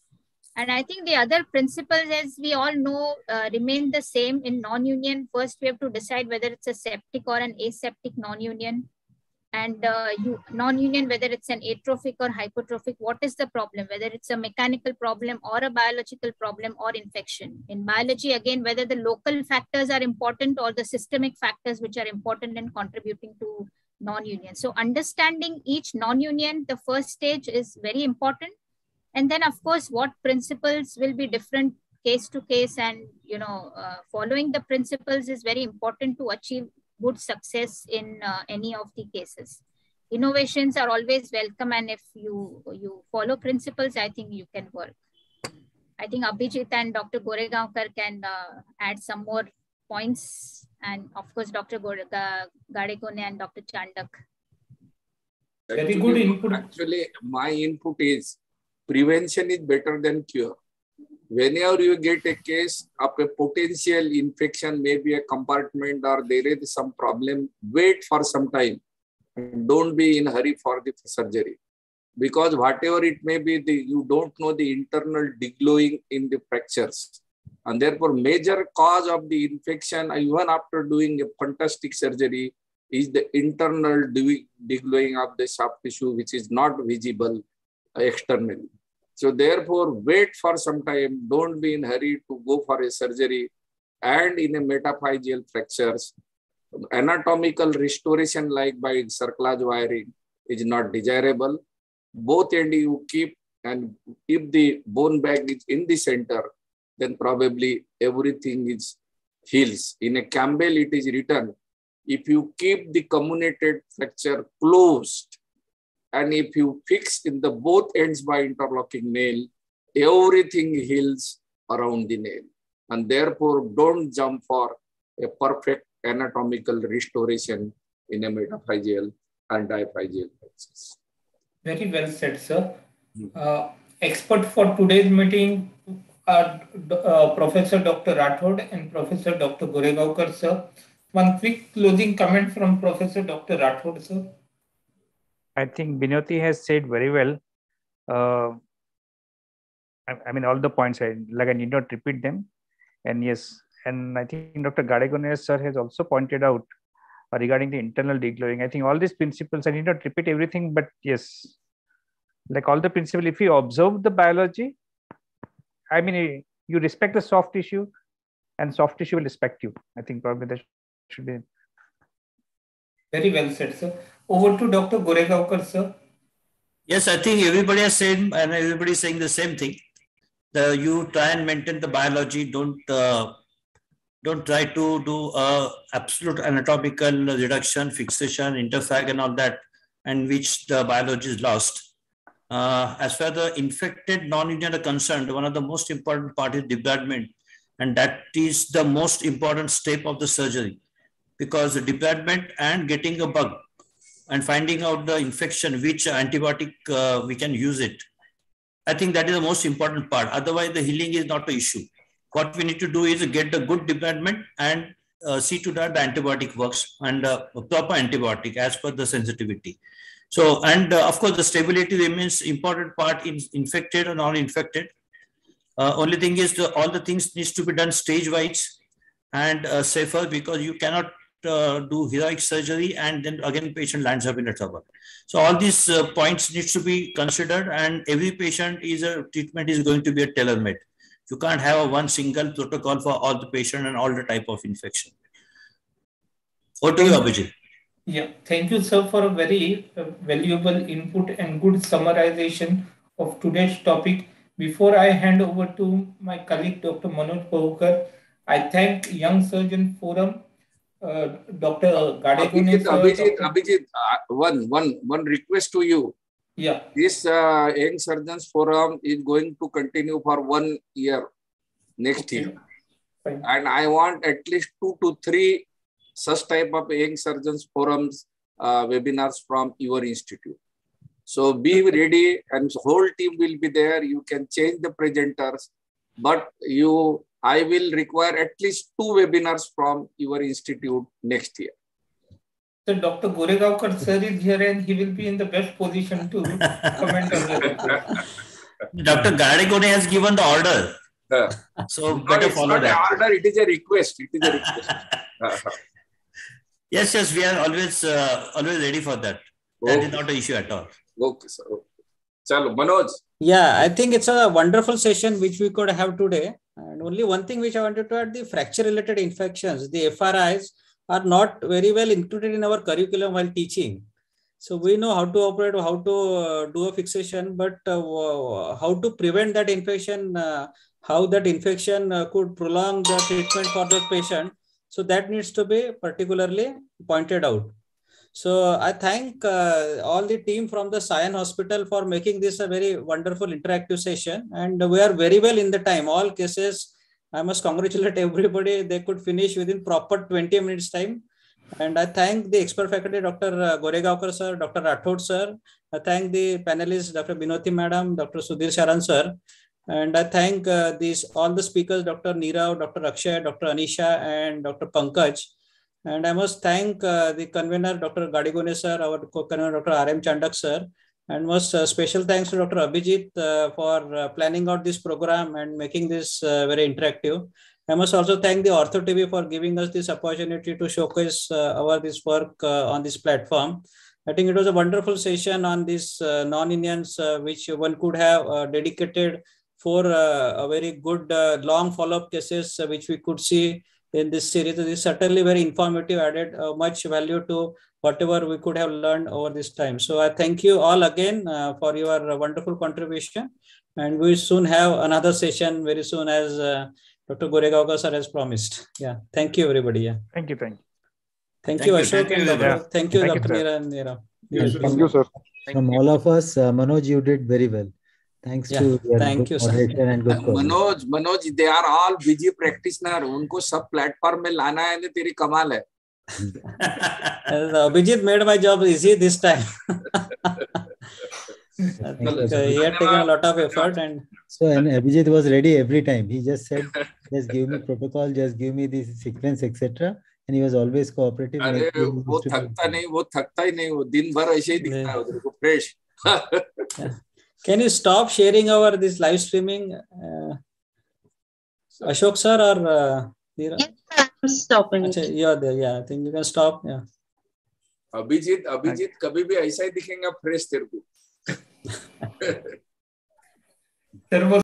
And I think the other principles, as we all know, uh, remain the same in non-union. First, we have to decide whether it's a septic or an aseptic non-union. And uh, you, non-union, whether it's an atrophic or hypertrophic, what is the problem? Whether it's a mechanical problem or a biological problem or infection. In biology, again, whether the local factors are important or the systemic factors which are important in contributing to non-union. So understanding each non-union, the first stage is very important. And then, of course, what principles will be different case to case, and, you know, uh, following the principles is very important to achieve good success in uh, any of the cases. Innovations are always welcome, and if you, you follow principles, I think you can work. I think Abhijit and Doctor Goregaonkar can uh, add some more points, and of course, Doctor Gadegone and Doctor Chandak. Very good input. Actually, my input is prevention is better than cure. Whenever you get a case of a potential infection, maybe a compartment or there is some problem, wait for some time. Don't be in a hurry for the surgery. Because whatever it may be, the, you don't know the internal deglowing in the fractures. And therefore, major cause of the infection, even after doing a fantastic surgery, is the internal deglowing of the soft tissue, which is not visible externally. So therefore, wait for some time. Don't be in a hurry to go for a surgery. And in a metaphyseal fractures, anatomical restoration like by cerclage wiring is not desirable. Both end you keep, and if the bone bag is in the center, then probably everything is heals. In a Campbell, it is written, if you keep the comminuted fracture closed, and if you fix in the both ends by interlocking nail, everything heals around the nail. And therefore, don't jump for a perfect anatomical restoration in a metaphyseal and diphyseal fractures. Very well said, sir. Uh, expert for today's meeting are uh, Professor Doctor Rathod and Professor Doctor Goregaonkar, sir. One quick closing comment from Professor Doctor Rathod, sir. I think Binoti has said very well. Uh, I, I mean, all the points, I, like I need not repeat them. And yes, and I think Doctor Gadegone sir has also pointed out uh, regarding the internal deglowing. I think all these principles, I need not repeat everything, but yes, like all the principles, if you observe the biology, I mean, you respect the soft tissue and soft tissue will respect you. I think probably that should be. Very well said, sir. Over to Doctor Goregaonkar, sir. Yes, I think everybody has said, and everybody is saying the same thing. The, you try and maintain the biology. Don't uh, don't try to do uh, absolute anatomical reduction, fixation, interfag, and all that, and which the biology is lost. Uh, as far as the infected non-Indian are concerned, one of the most important part is debridement, and that is the most important step of the surgery, because the debridement and getting a bug and finding out the infection, which antibiotic uh, we can use it. I think that is the most important part. Otherwise, the healing is not an issue. What we need to do is get the good debridement and uh, see to that the antibiotic works, and uh, a proper antibiotic as per the sensitivity. So, and uh, of course, the stability remains important part in infected or non-infected. Uh, only thing is the, all the things needs to be done stage-wise and uh, safer, because you cannot uh, do heroic surgery and then again patient lands up in a trouble. So all these uh, points needs to be considered, and every patient is a treatment is going to be a tailor-made. You can't have a one single protocol for all the patient and all the type of infection. Over to you, Abhijit. Yeah, thank you, sir, for a very uh, valuable input and good summarization of today's topic. Before I hand over to my colleague, Doctor Manoj Pahukar, I thank Young Surgeon Forum, uh, Doctor Gadegone. Abhijit, Abhijit, Abhijit uh, one, one, one request to you. Yeah. This uh, Young Surgeons Forum is going to continue for one year next okay. year. Fine. And I want at least two to three such type of Young Surgeons Forums uh, webinars from your institute. So be ready, and the whole team will be there. You can change the presenters, but you, I will require at least two webinars from your institute next year. So Doctor Goregaonkar sir is here, and he will be in the best position to comment on that. Doctor Gadegone has given the order. Uh, so no, better it's follow not that. An order, it is a request. It is a request. uh, Yes, yes, we are always uh, always ready for that. That okay. is not an issue at all. Okay, sir. Okay. Chalo, Manoj. Yeah, I think it's a wonderful session which we could have today. And only one thing which I wanted to add, the fracture-related infections, the F R Is are not very well included in our curriculum while teaching. So we know how to operate, how to uh, do a fixation, but uh, how to prevent that infection, uh, how that infection uh, could prolong the treatment for the patient. So that needs to be particularly pointed out. So I thank uh, all the team from the Sion Hospital for making this a very wonderful interactive session. And we are very well in the time. All cases, I must congratulate everybody. They could finish within proper twenty minutes time. And I thank the expert faculty, Doctor Goregaonkar sir, Doctor Rathod sir. I thank the panelists, Doctor Binoti madam, Doctor Sudhir Sharan sir. And I thank uh, these all the speakers, Doctor Nirav, Doctor Akshay, Doctor Anisha, and Doctor Pankaj. And I must thank uh, the convener, Doctor Gadegone sir, our co-convener, Doctor R M Chandak sir. And most uh, special thanks to Doctor Abhijit uh, for uh, planning out this program and making this uh, very interactive. I must also thank the Ortho T V for giving us this opportunity to showcase uh, our this work uh, on this platform. I think it was a wonderful session on these uh, non-Indians, uh, which one could have uh, dedicated for uh, a very good uh, long follow-up cases, uh, which we could see in this series. This is certainly very informative, added uh, much value to whatever we could have learned over this time. So I thank you all again uh, for your uh, wonderful contribution. And we soon have another session very soon, as uh, Doctor Goregaonkar sir has promised. Yeah, thank you everybody. Yeah. Thank you, thank you. Thank, Thank you, you, Ashok thank and you, Doctor yeah. Thank you, Thank you, Doctor sir. Neera and Neera. Thank you, sir. From all of us, uh, Manoj, you did very well. Thanks Yeah, to your thank good you, sir. moderation and good coordination. Manoj, Manoj, they are all busy practitioner. उनको सब platform में लाना है ना, तेरी कमाल है. Uh, Abhijit made my job easy this time. I think uh, he had taken a lot of effort, and So, and Abhijit was ready every time. He just said, just give me protocol, just give me the sequence, et cetera. And he was always cooperative. अरे like he वो used to do. थकता नहीं, वो थकता ही नहीं, वो दिन भर ऐसे ही दिखता है उधर को fresh. yeah. Can you stop sharing our this live streaming, uh, Ashok sir or uh, Neera? Yes, I'm stopping Achha, it. you are there. Yeah, I think you can stop. Yeah. Abhijeet Abhijeet कभी भी ऐसा ही दिखेगा fresh तेरे को.